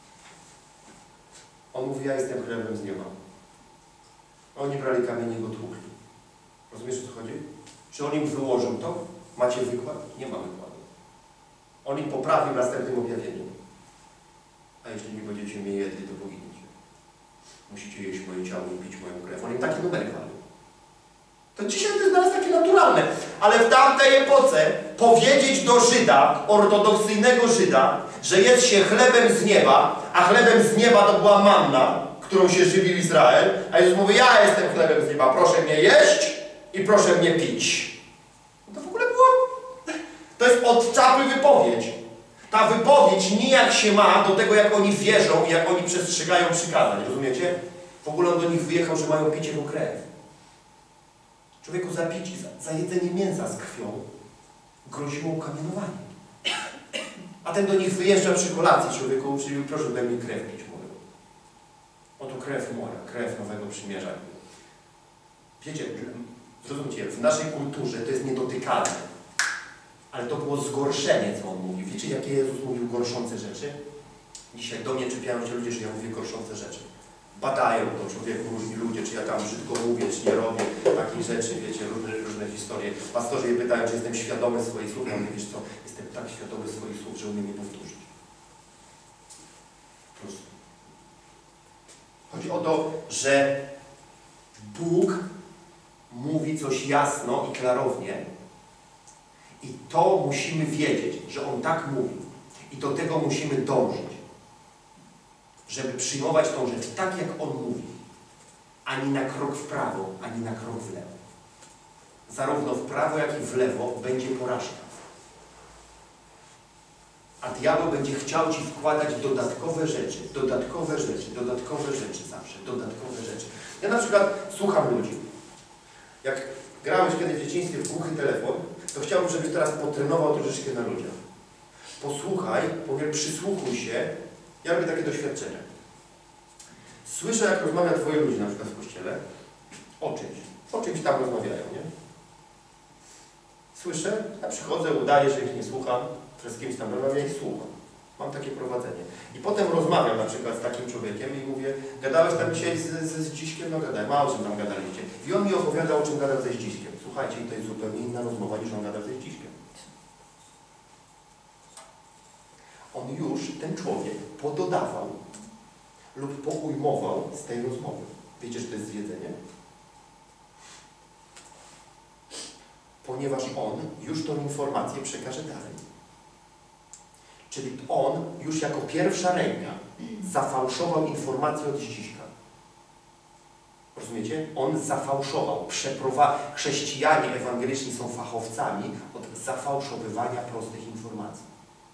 On mówi, ja jestem chlebem z nieba. Oni brali kamień i go tłukli. Rozumiesz, o co chodzi? Czy on im wyłożył to? Macie wykład? Nie ma wykładu. On im poprawił następnym objawieniem. A jeśli nie będziecie mnie jedli, to poginiecie. Musicie jeść moje ciało i pić moją krew. On im takie numery walił. To dzisiaj to jest dla nas takie naturalne. Ale w tamtej epoce powiedzieć do Żyda, ortodoksyjnego Żyda, że jest się chlebem z nieba, a chlebem z nieba to była manna, którą się żywił Izrael, a Jezus mówi, ja jestem chlebem z nieba, proszę mnie jeść i proszę mnie pić. To w ogóle było... To jest od czapy wypowiedź. Ta wypowiedź nijak się ma do tego, jak oni wierzą i jak oni przestrzegają przykazań. Rozumiecie? W ogóle on do nich wyjechał, że mają pić jego krew. Człowieku za picie, za, za jedzenie mięsa z krwią groziło ukamienowanie. A ten do nich wyjeżdża przy kolacji, człowieku, czyli proszę we mnie krew pić moją. Oto krew moja, krew nowego przymierza. Wiecie, zrozumcie, w naszej kulturze to jest niedotykalne. Ale to było zgorszenie, co on mówił. Wiecie, jakie Jezus mówił gorszące rzeczy? Dzisiaj do mnie czepiają się ludzie, że ja mówię gorszące rzeczy. badają to człowieku różni ludzie, czy ja tam brzydko mówię, czy nie robię takich rzeczy, wiecie, różne, różne historie. Pastorzy je pytają, czy jestem świadomy swoich słów. Ja mówię, wiesz co, jestem tak świadomy swoich słów, że umiem je powtórzyć. Po prostu. Chodzi o to, że Bóg mówi coś jasno i klarownie i to musimy wiedzieć, że On tak mówi i do tego musimy dążyć, żeby przyjmować tą rzecz tak, jak On mówi, ani na krok w prawo, ani na krok w lewo. Zarówno w prawo, jak i w lewo będzie porażka. A diabeł będzie chciał Ci wkładać dodatkowe rzeczy, dodatkowe rzeczy, dodatkowe rzeczy zawsze, dodatkowe rzeczy. Ja na przykład słucham ludzi. Jak grałeś kiedyś w dzieciństwie w głuchy telefon, to chciałbym, żebyś teraz potrenował troszeczkę na ludziach. Posłuchaj, powiem, przysłuchuj się. Ja robię takie doświadczenia. Słyszę, jak rozmawia Twoje ludzie, na przykład w kościele, o czymś. O czymś tam rozmawiają, nie? Słyszę, ja przychodzę, udaję, że ich nie słucham, że z kimś tam rozmawiam i słucham. Mam takie prowadzenie. I potem rozmawiam na przykład z takim człowiekiem i mówię, gadałeś tam dzisiaj z, z, z Zdziśkiem? No gadałem, a o czym tam gadaliście? I on mi opowiada, o czym gadał ze Zdziśkiem. Słuchajcie, i to jest zupełnie inna rozmowa, niż on gadał ze Zdziśkiem. On już, ten człowiek, pododawał lub poujmował z tej rozmowy. Wiecie, że to jest zwiedzenie? Ponieważ on już tą informację przekaże dalej. Czyli on już jako pierwsza ręka zafałszował informację od Zdziśka. Rozumiecie? On zafałszował. Przeprowa... Chrześcijanie ewangeliczni są fachowcami od zafałszowywania prostych informacji.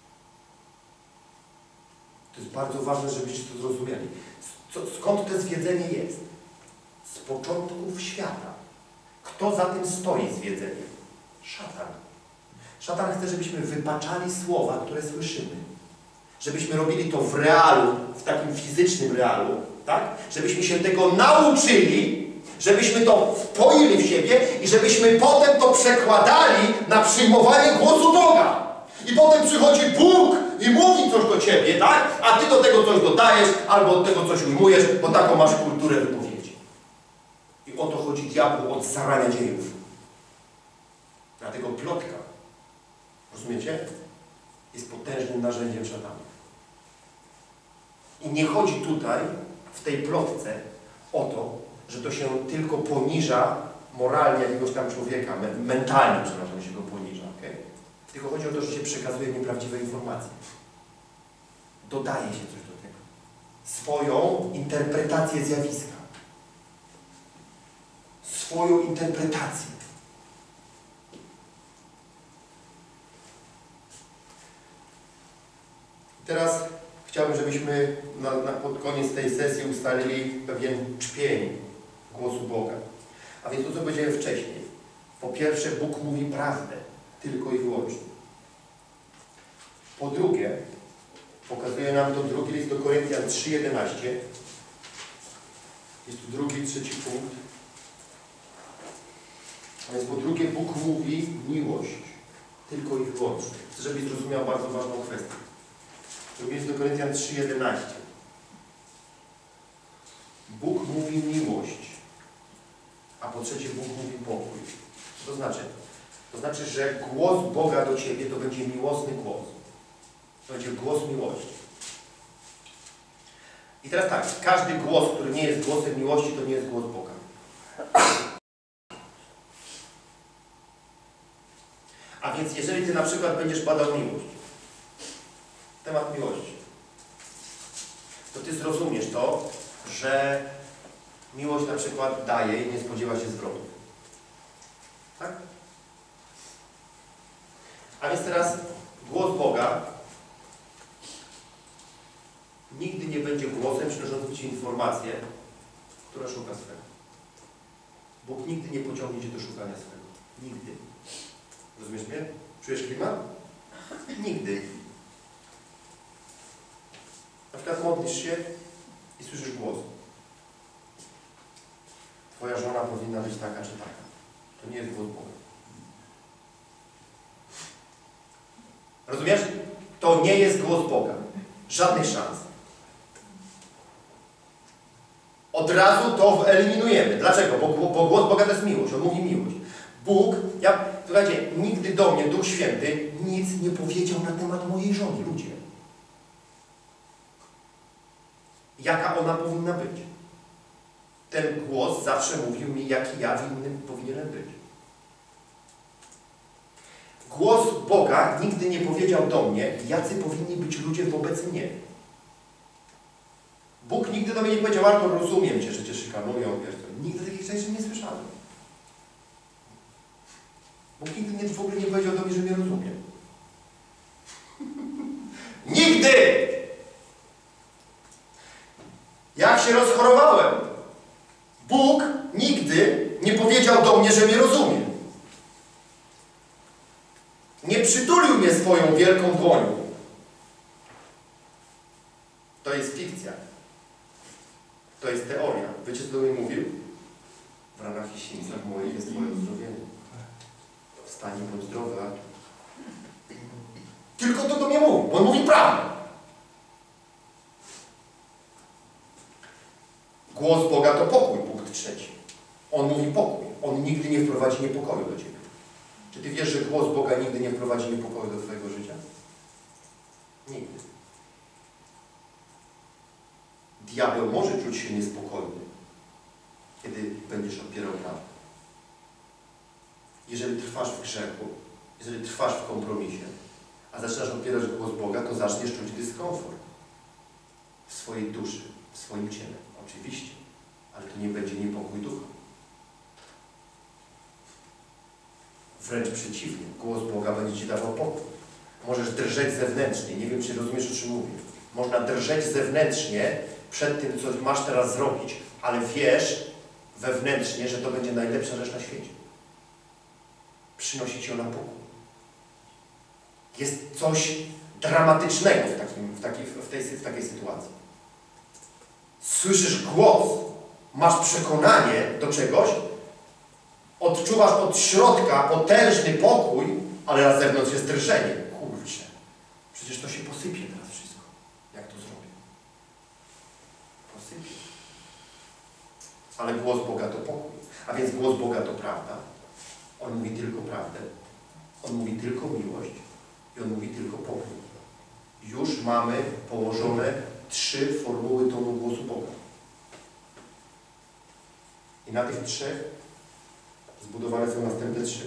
To jest bardzo ważne, żebyście to zrozumieli. Co, skąd to zwiedzenie jest? Z początków świata. Kto za tym stoi zwiedzeniem? Szatan. Szatan chce, żebyśmy wypaczali słowa, które słyszymy. Żebyśmy robili to w realu, w takim fizycznym realu, tak? Żebyśmy się tego nauczyli, żebyśmy to wpoili w siebie i żebyśmy potem to przekładali na przyjmowanie głosu Boga. I potem przychodzi Bóg i mówi coś do Ciebie, tak? A Ty do tego coś dodajesz, albo od tego coś ujmujesz, bo taką masz kulturę wypowiedzi. I o to chodzi diabłu od zarania dziejów. Dlatego plotka, rozumiecie? Jest potężnym narzędziem szatana. I nie chodzi tutaj, w tej plotce, o to, że to się tylko poniża moralnie jakiegoś tam człowieka, me mentalnie, przepraszam, się go poniża, okay? Tylko chodzi o to, że się przekazuje nieprawdziwe informacje. Dodaje się coś do tego. Swoją interpretację zjawiska. Swoją interpretację. Teraz chciałbym, żebyśmy na, na, pod koniec tej sesji ustalili pewien czpień głosu Boga. A więc to, co powiedziałem wcześniej. Po pierwsze, Bóg mówi prawdę, tylko i wyłącznie. Po drugie, pokazuje nam to drugi list do Koryntian trzy jedenaście. Jest tu drugi, trzeci punkt. A więc po drugie, Bóg mówi miłość, tylko i wyłącznie. Chcę, żebyś zrozumiał bardzo ważną kwestię. Drugi list do Koryntian trzy jedenaście. Bóg mówi miłość, a po trzecie Bóg mówi pokój. Co to znaczy? To znaczy, że głos Boga do Ciebie to będzie miłosny głos. To będzie głos miłości. I teraz tak, każdy głos, który nie jest głosem miłości, to nie jest głos Boga. A więc jeżeli Ty na przykład będziesz badał miłość, temat miłości, to Ty zrozumiesz to, że miłość na przykład daje i nie spodziewa się zwrotu. Tak? A więc teraz głos Boga nigdy nie będzie głosem przynoszącym Ci informację, która szuka swego. Bóg nigdy nie pociągnie Cię do szukania swego. Nigdy. Rozumiesz mnie? Czujesz klimat? Nigdy. Na przykład modlisz się i słyszysz głos. Twoja żona powinna być taka czy taka. To nie jest głos Boga. Rozumiesz? To nie jest głos Boga. Żadnych szans. Od razu to eliminujemy. Dlaczego? Bo, bo głos Boga to jest miłość. On mówi miłość. Bóg, ja, słuchajcie, nigdy do mnie Duch Święty nic nie powiedział na temat mojej żony, ludzie. Jaka ona powinna być. Ten głos zawsze mówił mi, jaki ja winny powinienem być. Głos Boga nigdy nie powiedział do mnie, jacy powinni być ludzie wobec mnie. Bóg nigdy do mnie nie powiedział, Artur, rozumiem Cię, że Cię szykanują, wiesz, nigdy takich rzeczy nie słyszałem. Bóg nigdy nie, w ogóle nie powiedział do mnie, że mnie rozumie. Nigdy! Jak się rozchorowałem, Bóg nigdy nie powiedział do mnie, że mnie rozumie. Nie przytulił mnie swoją wielką dłonią. To jest fikcja. To jest teoria. Wiecie, co do mnie mówił? W ranach i sińcach moich jest Twoje uzdrowienie. Wstań, bądź zdrowy. Tylko to do mnie mówi. On mówi prawdę. Głos Boga to pokój, punkt trzeci. On mówi pokój. On nigdy nie wprowadzi niepokoju do Ciebie. Czy Ty wiesz, że głos Boga nigdy nie wprowadzi niepokoju do Twojego życia? Nigdy. Diabeł może czuć się niespokojny, kiedy będziesz odbierał prawdę. Jeżeli trwasz w grzechu, jeżeli trwasz w kompromisie, a zaczynasz odbierać głos Boga, to zaczniesz czuć dyskomfort w swojej duszy, w swoim ciele. Oczywiście, ale to nie będzie niepokój ducha. Wręcz przeciwnie, głos Boga będzie Ci dawał pokój. Możesz drżeć zewnętrznie. Nie wiem, czy rozumiesz, o czym mówię. Można drżeć zewnętrznie przed tym, co masz teraz zrobić, ale wiesz wewnętrznie, że to będzie najlepsza rzecz na świecie. Przynosi Ci ona pokój. Jest coś dramatycznego w, takim, w, takiej, w, tej, w takiej sytuacji. Słyszysz głos, masz przekonanie do czegoś, odczuwasz od środka potężny pokój, ale na zewnątrz jest drżenie. Kurczę, przecież to się posypie teraz wszystko. Jak to zrobię? Posypie. Ale głos Boga to pokój. A więc głos Boga to prawda. On mówi tylko prawdę. On mówi tylko miłość. I on mówi tylko pokój. Już mamy położone trzy formuły tonu głosu Boga. I na tych trzech zbudowane są następne trzy.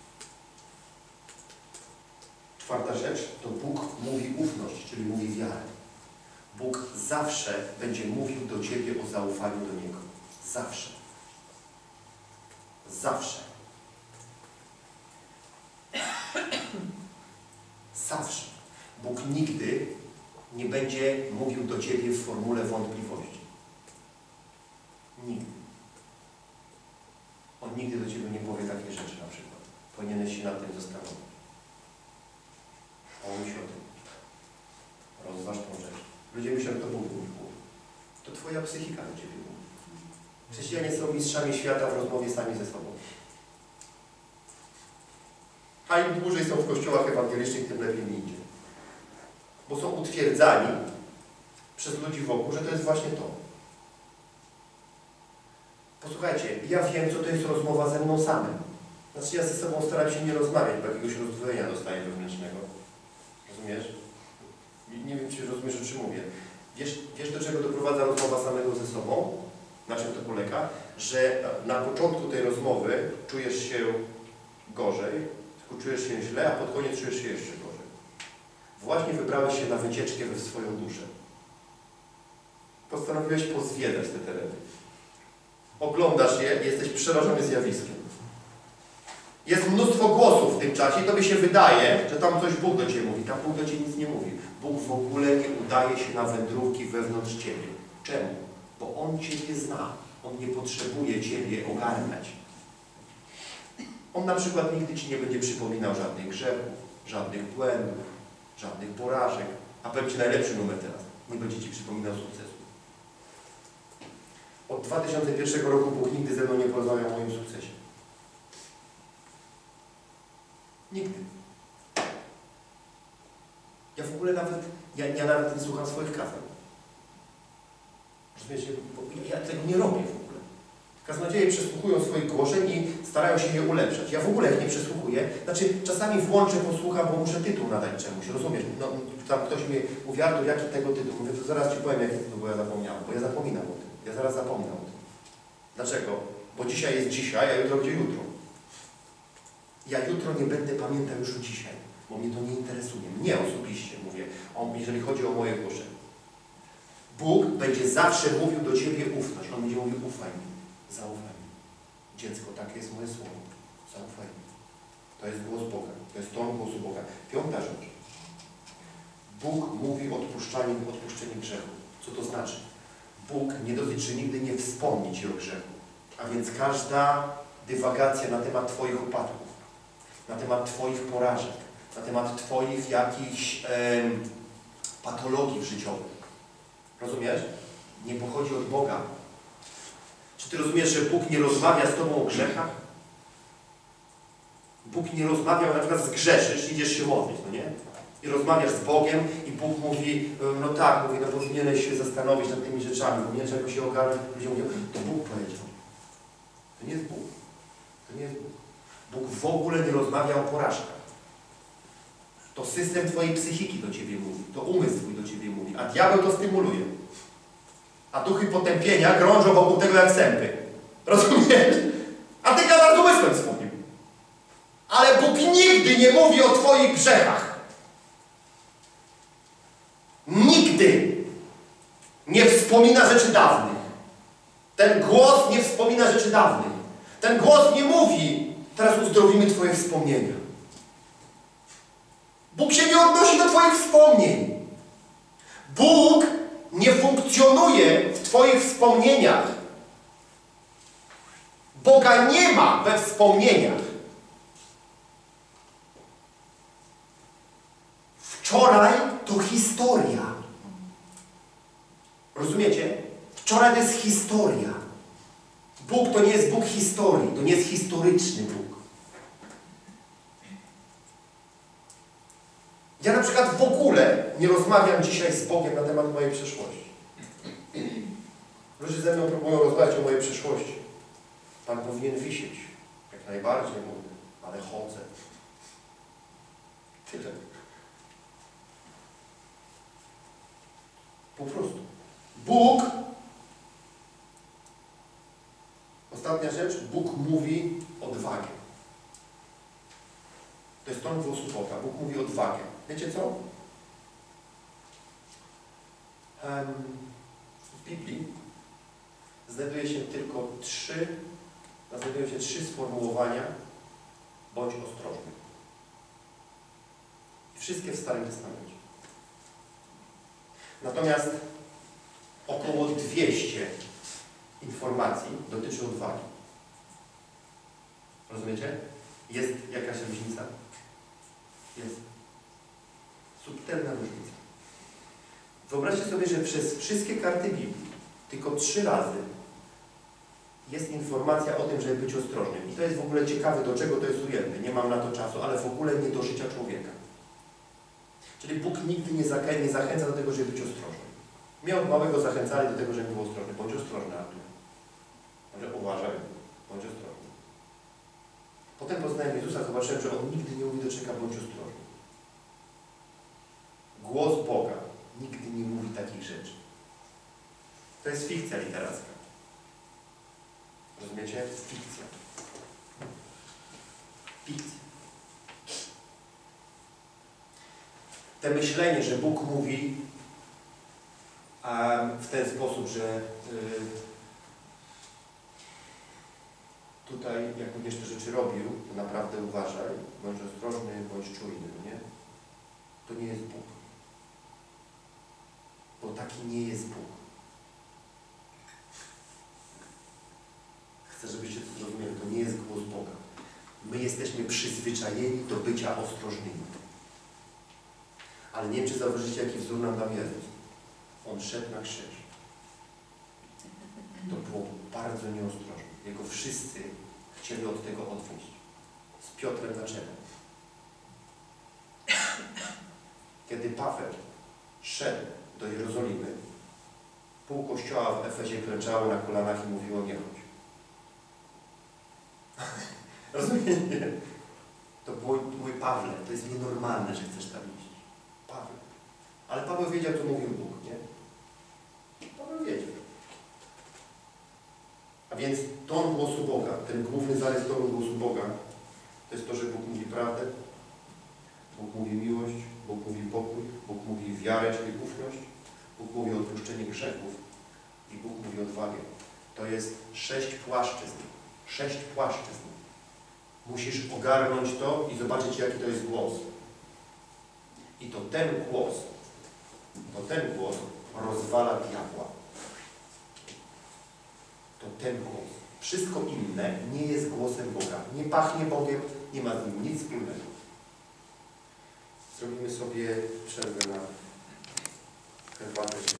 Czwarta rzecz to Bóg mówi ufność, czyli mówi wiarę. Bóg zawsze będzie mówił do Ciebie o zaufaniu do Niego. Zawsze. Zawsze. Zawsze. Bóg nigdy nie będzie mówił do Ciebie w formule wątpliwości. Nigdy. On nigdy do Ciebie nie powie takiej rzeczy na przykład. Powinieneś się nad tym zastanowić. Pomyśl o tym. Rozważ tą rzecz. Ludzie myślą, że to Bóg mówi. To Twoja psychika do Ciebie mówi. Chrześcijanie są mistrzami świata w rozmowie sami ze sobą. A im dłużej są w kościołach ewangelicznych, tym lepiej mi idzie. Bo są utwierdzani przez ludzi wokół, że to jest właśnie to. Posłuchajcie, ja wiem, co to jest rozmowa ze mną samym. Znaczy ja ze sobą staram się nie rozmawiać, bo jakiegoś rozdwojenia dostaję wewnętrznego. Rozumiesz? Nie wiem, czy rozumiesz, o czym mówię. Wiesz, wiesz, do czego doprowadza rozmowa samego ze sobą? Na czym to polega? Że na początku tej rozmowy czujesz się gorzej, czujesz się źle, a pod koniec czujesz się jeszcze gorzej. Właśnie wybrałeś się na wycieczkę we swoją duszę. Postanowiłeś pozwiedzać te tereny. Oglądasz je i jesteś przerażony zjawiskiem. Jest mnóstwo głosów w tym czasie i tobie się wydaje, że tam coś Bóg do Ciebie mówi. Tam Bóg do Ciebie nic nie mówi. Bóg w ogóle nie udaje się na wędrówki wewnątrz Ciebie. Czemu? Bo On Ciebie zna. On nie potrzebuje Ciebie ogarniać. On na przykład nigdy Ci nie będzie przypominał żadnych grzechów, żadnych błędów, żadnych porażek. A powiem Ci najlepszy numer teraz. Nie będzie Ci przypominał sukcesu. Od dwa tysiące pierwszego roku Bóg nigdy ze mną nie porozmawiał o moim sukcesie. Nigdy. Ja w ogóle nawet, ja, ja nawet nie słucham swoich kazań. Rozumiecie? Bo ja tego nie robię w ogóle. Kaznodzieje przesłuchują swoich głoszeń i starają się je ulepszać. Ja w ogóle ich nie przesłuchuję. Znaczy, czasami włączę, posłucham, bo muszę tytuł nadać czemuś, rozumiesz? No, tam ktoś mi mówi, Artur, jaki tego tytuł? Mówię, to zaraz Ci powiem, jaki tytuł, bo ja zapomniałem. Bo ja zapominam o tym. Ja zaraz zapominam o tym. Dlaczego? Bo dzisiaj jest dzisiaj, a jutro będzie jutro. Ja jutro nie będę pamiętał już o dzisiaj, bo mnie to nie interesuje. Mnie osobiście mówię, o, jeżeli chodzi o moje głoszenie. Bóg będzie zawsze mówił do Ciebie ufność. On będzie mówił, ufaj mi, zaufaj mi. Dziecko, takie jest moje słowo. Zaufaj mi. To jest głos Boga. To jest ton głosu Boga. Piąta rzecz. Bóg mówi o odpuszczaniu, odpuszczeniu grzechu. Co to znaczy? Bóg nie dotyczy nigdy nie wspomni Ci o grzechu. A więc każda dywagacja na temat Twoich upadków, na temat Twoich porażek, na temat Twoich jakichś em, patologii życiowych. Rozumiesz? Nie pochodzi od Boga. Czy Ty rozumiesz, że Bóg nie rozmawia z Tobą o grzechach? Bóg nie rozmawia, na przykład zgrzeszysz, idziesz się modlić, no nie? I rozmawiasz z Bogiem i Bóg mówi, no tak, mówi, no powinieneś się zastanowić nad tymi rzeczami, powinieneś jakoś się ogarnąć. Ludzie mówią, to Bóg powiedział. To nie jest Bóg. To nie jest Bóg. Bóg w ogóle nie rozmawia o porażkach. To system Twojej psychiki do Ciebie mówi, to umysł Twój do Ciebie mówi, a diabeł to stymuluje. A duchy potępienia krążą wokół tego jak sępy. Rozumiesz? A Ty gadasz z umysłem swoim. Ale Bóg nigdy nie mówi o Twoich grzechach. Nigdy nie wspomina rzeczy dawnych. Ten głos nie wspomina rzeczy dawnych. Ten głos nie mówi, teraz uzdrowimy Twoje wspomnienia. Bóg się nie odnosi do Twoich wspomnień. Bóg nie funkcjonuje w Twoich wspomnieniach. Boga nie ma we wspomnieniach. Wczoraj to historia. Rozumiecie? Wczoraj to jest historia. Bóg to nie jest Bóg historii, to nie jest historyczny Bóg. Ja na przykład w ogóle nie rozmawiam dzisiaj z Bogiem na temat mojej przeszłości. Ludzie ze mną próbują rozmawiać o mojej przeszłości. Pan powinien wisieć. Jak najbardziej mówię, ale chodzę. Tyle. Po prostu. Bóg, ostatnia rzecz, Bóg mówi odwagę. To jest ton głosu Boga. Bóg mówi odwagę. Wiecie co? Um, w Biblii znajduje się tylko trzy, znajdują się trzy sformułowania bądź ostrożny. Wszystkie w Starym Testamencie. Natomiast około dwieście informacji dotyczy odwagi. Rozumiecie? Jest jakaś różnica? Jest. Subtelna różnica. Wyobraźcie sobie, że przez wszystkie karty Biblii tylko trzy razy jest informacja o tym, żeby być ostrożnym. I to jest w ogóle ciekawe, do czego to jest ujęte. Nie mam na to czasu, ale w ogóle nie do życia człowieka. Czyli Bóg nigdy nie, zachę nie zachęca do tego, żeby być ostrożnym. Mnie od małego zachęcali do tego, żeby był ostrożny. Bądź ostrożny, Artur. Może uważaj, bądź ostrożny. Potem poznałem Jezusa, zobaczyłem, że On nigdy nie mówi do człowieka, bądź ostrożny. Głos Boga nigdy nie mówi takich rzeczy. To jest fikcja literacka. Rozumiecie? Fikcja. Fikcja. Te myślenie, że Bóg mówi um, w ten sposób, że y, tutaj, jak będziesz te rzeczy robił, to naprawdę uważaj, bądź ostrożny, bądź czujny, nie? To nie jest Bóg. Bo taki nie jest Bóg. Chcę, żebyście to zrozumieli. To nie jest głos Boga. My jesteśmy przyzwyczajeni do bycia ostrożnymi. Ale nie wiem, czy zauważycie, jaki wzór nam dał Jezus. On szedł na krzyż. To było bardzo nieostrożne. Jego wszyscy chcieli od tego odwrócić. Z Piotrem na czele. Kiedy Paweł szedł do Jerozolimy, Pół kościoła w Efezie klęczało na kolanach i mówiło nie chodź. Rozumiecie? To było, mój Pawle, to jest nienormalne, że chcesz tam iść. Paweł. Ale Paweł wiedział, co mówił Bóg, nie? Paweł wiedział. A więc ton głosu Boga, ten główny zarys tonu głosu Boga, to jest to, że Bóg mówi prawdę, Bóg mówi miłość, Bóg mówi pokój, Bóg mówi wiarę, czyli ufność, Bóg mówi odpuszczenie grzechów i Bóg mówi odwagę. To jest sześć płaszczyzn. Sześć płaszczyzn. Musisz ogarnąć to i zobaczyć, jaki to jest głos. I to ten głos, to ten głos rozwala diabła. To ten głos. Wszystko inne nie jest głosem Boga. Nie pachnie Bogiem, nie ma z nim nic wspólnego. Zrobimy sobie przerwę na herbatę.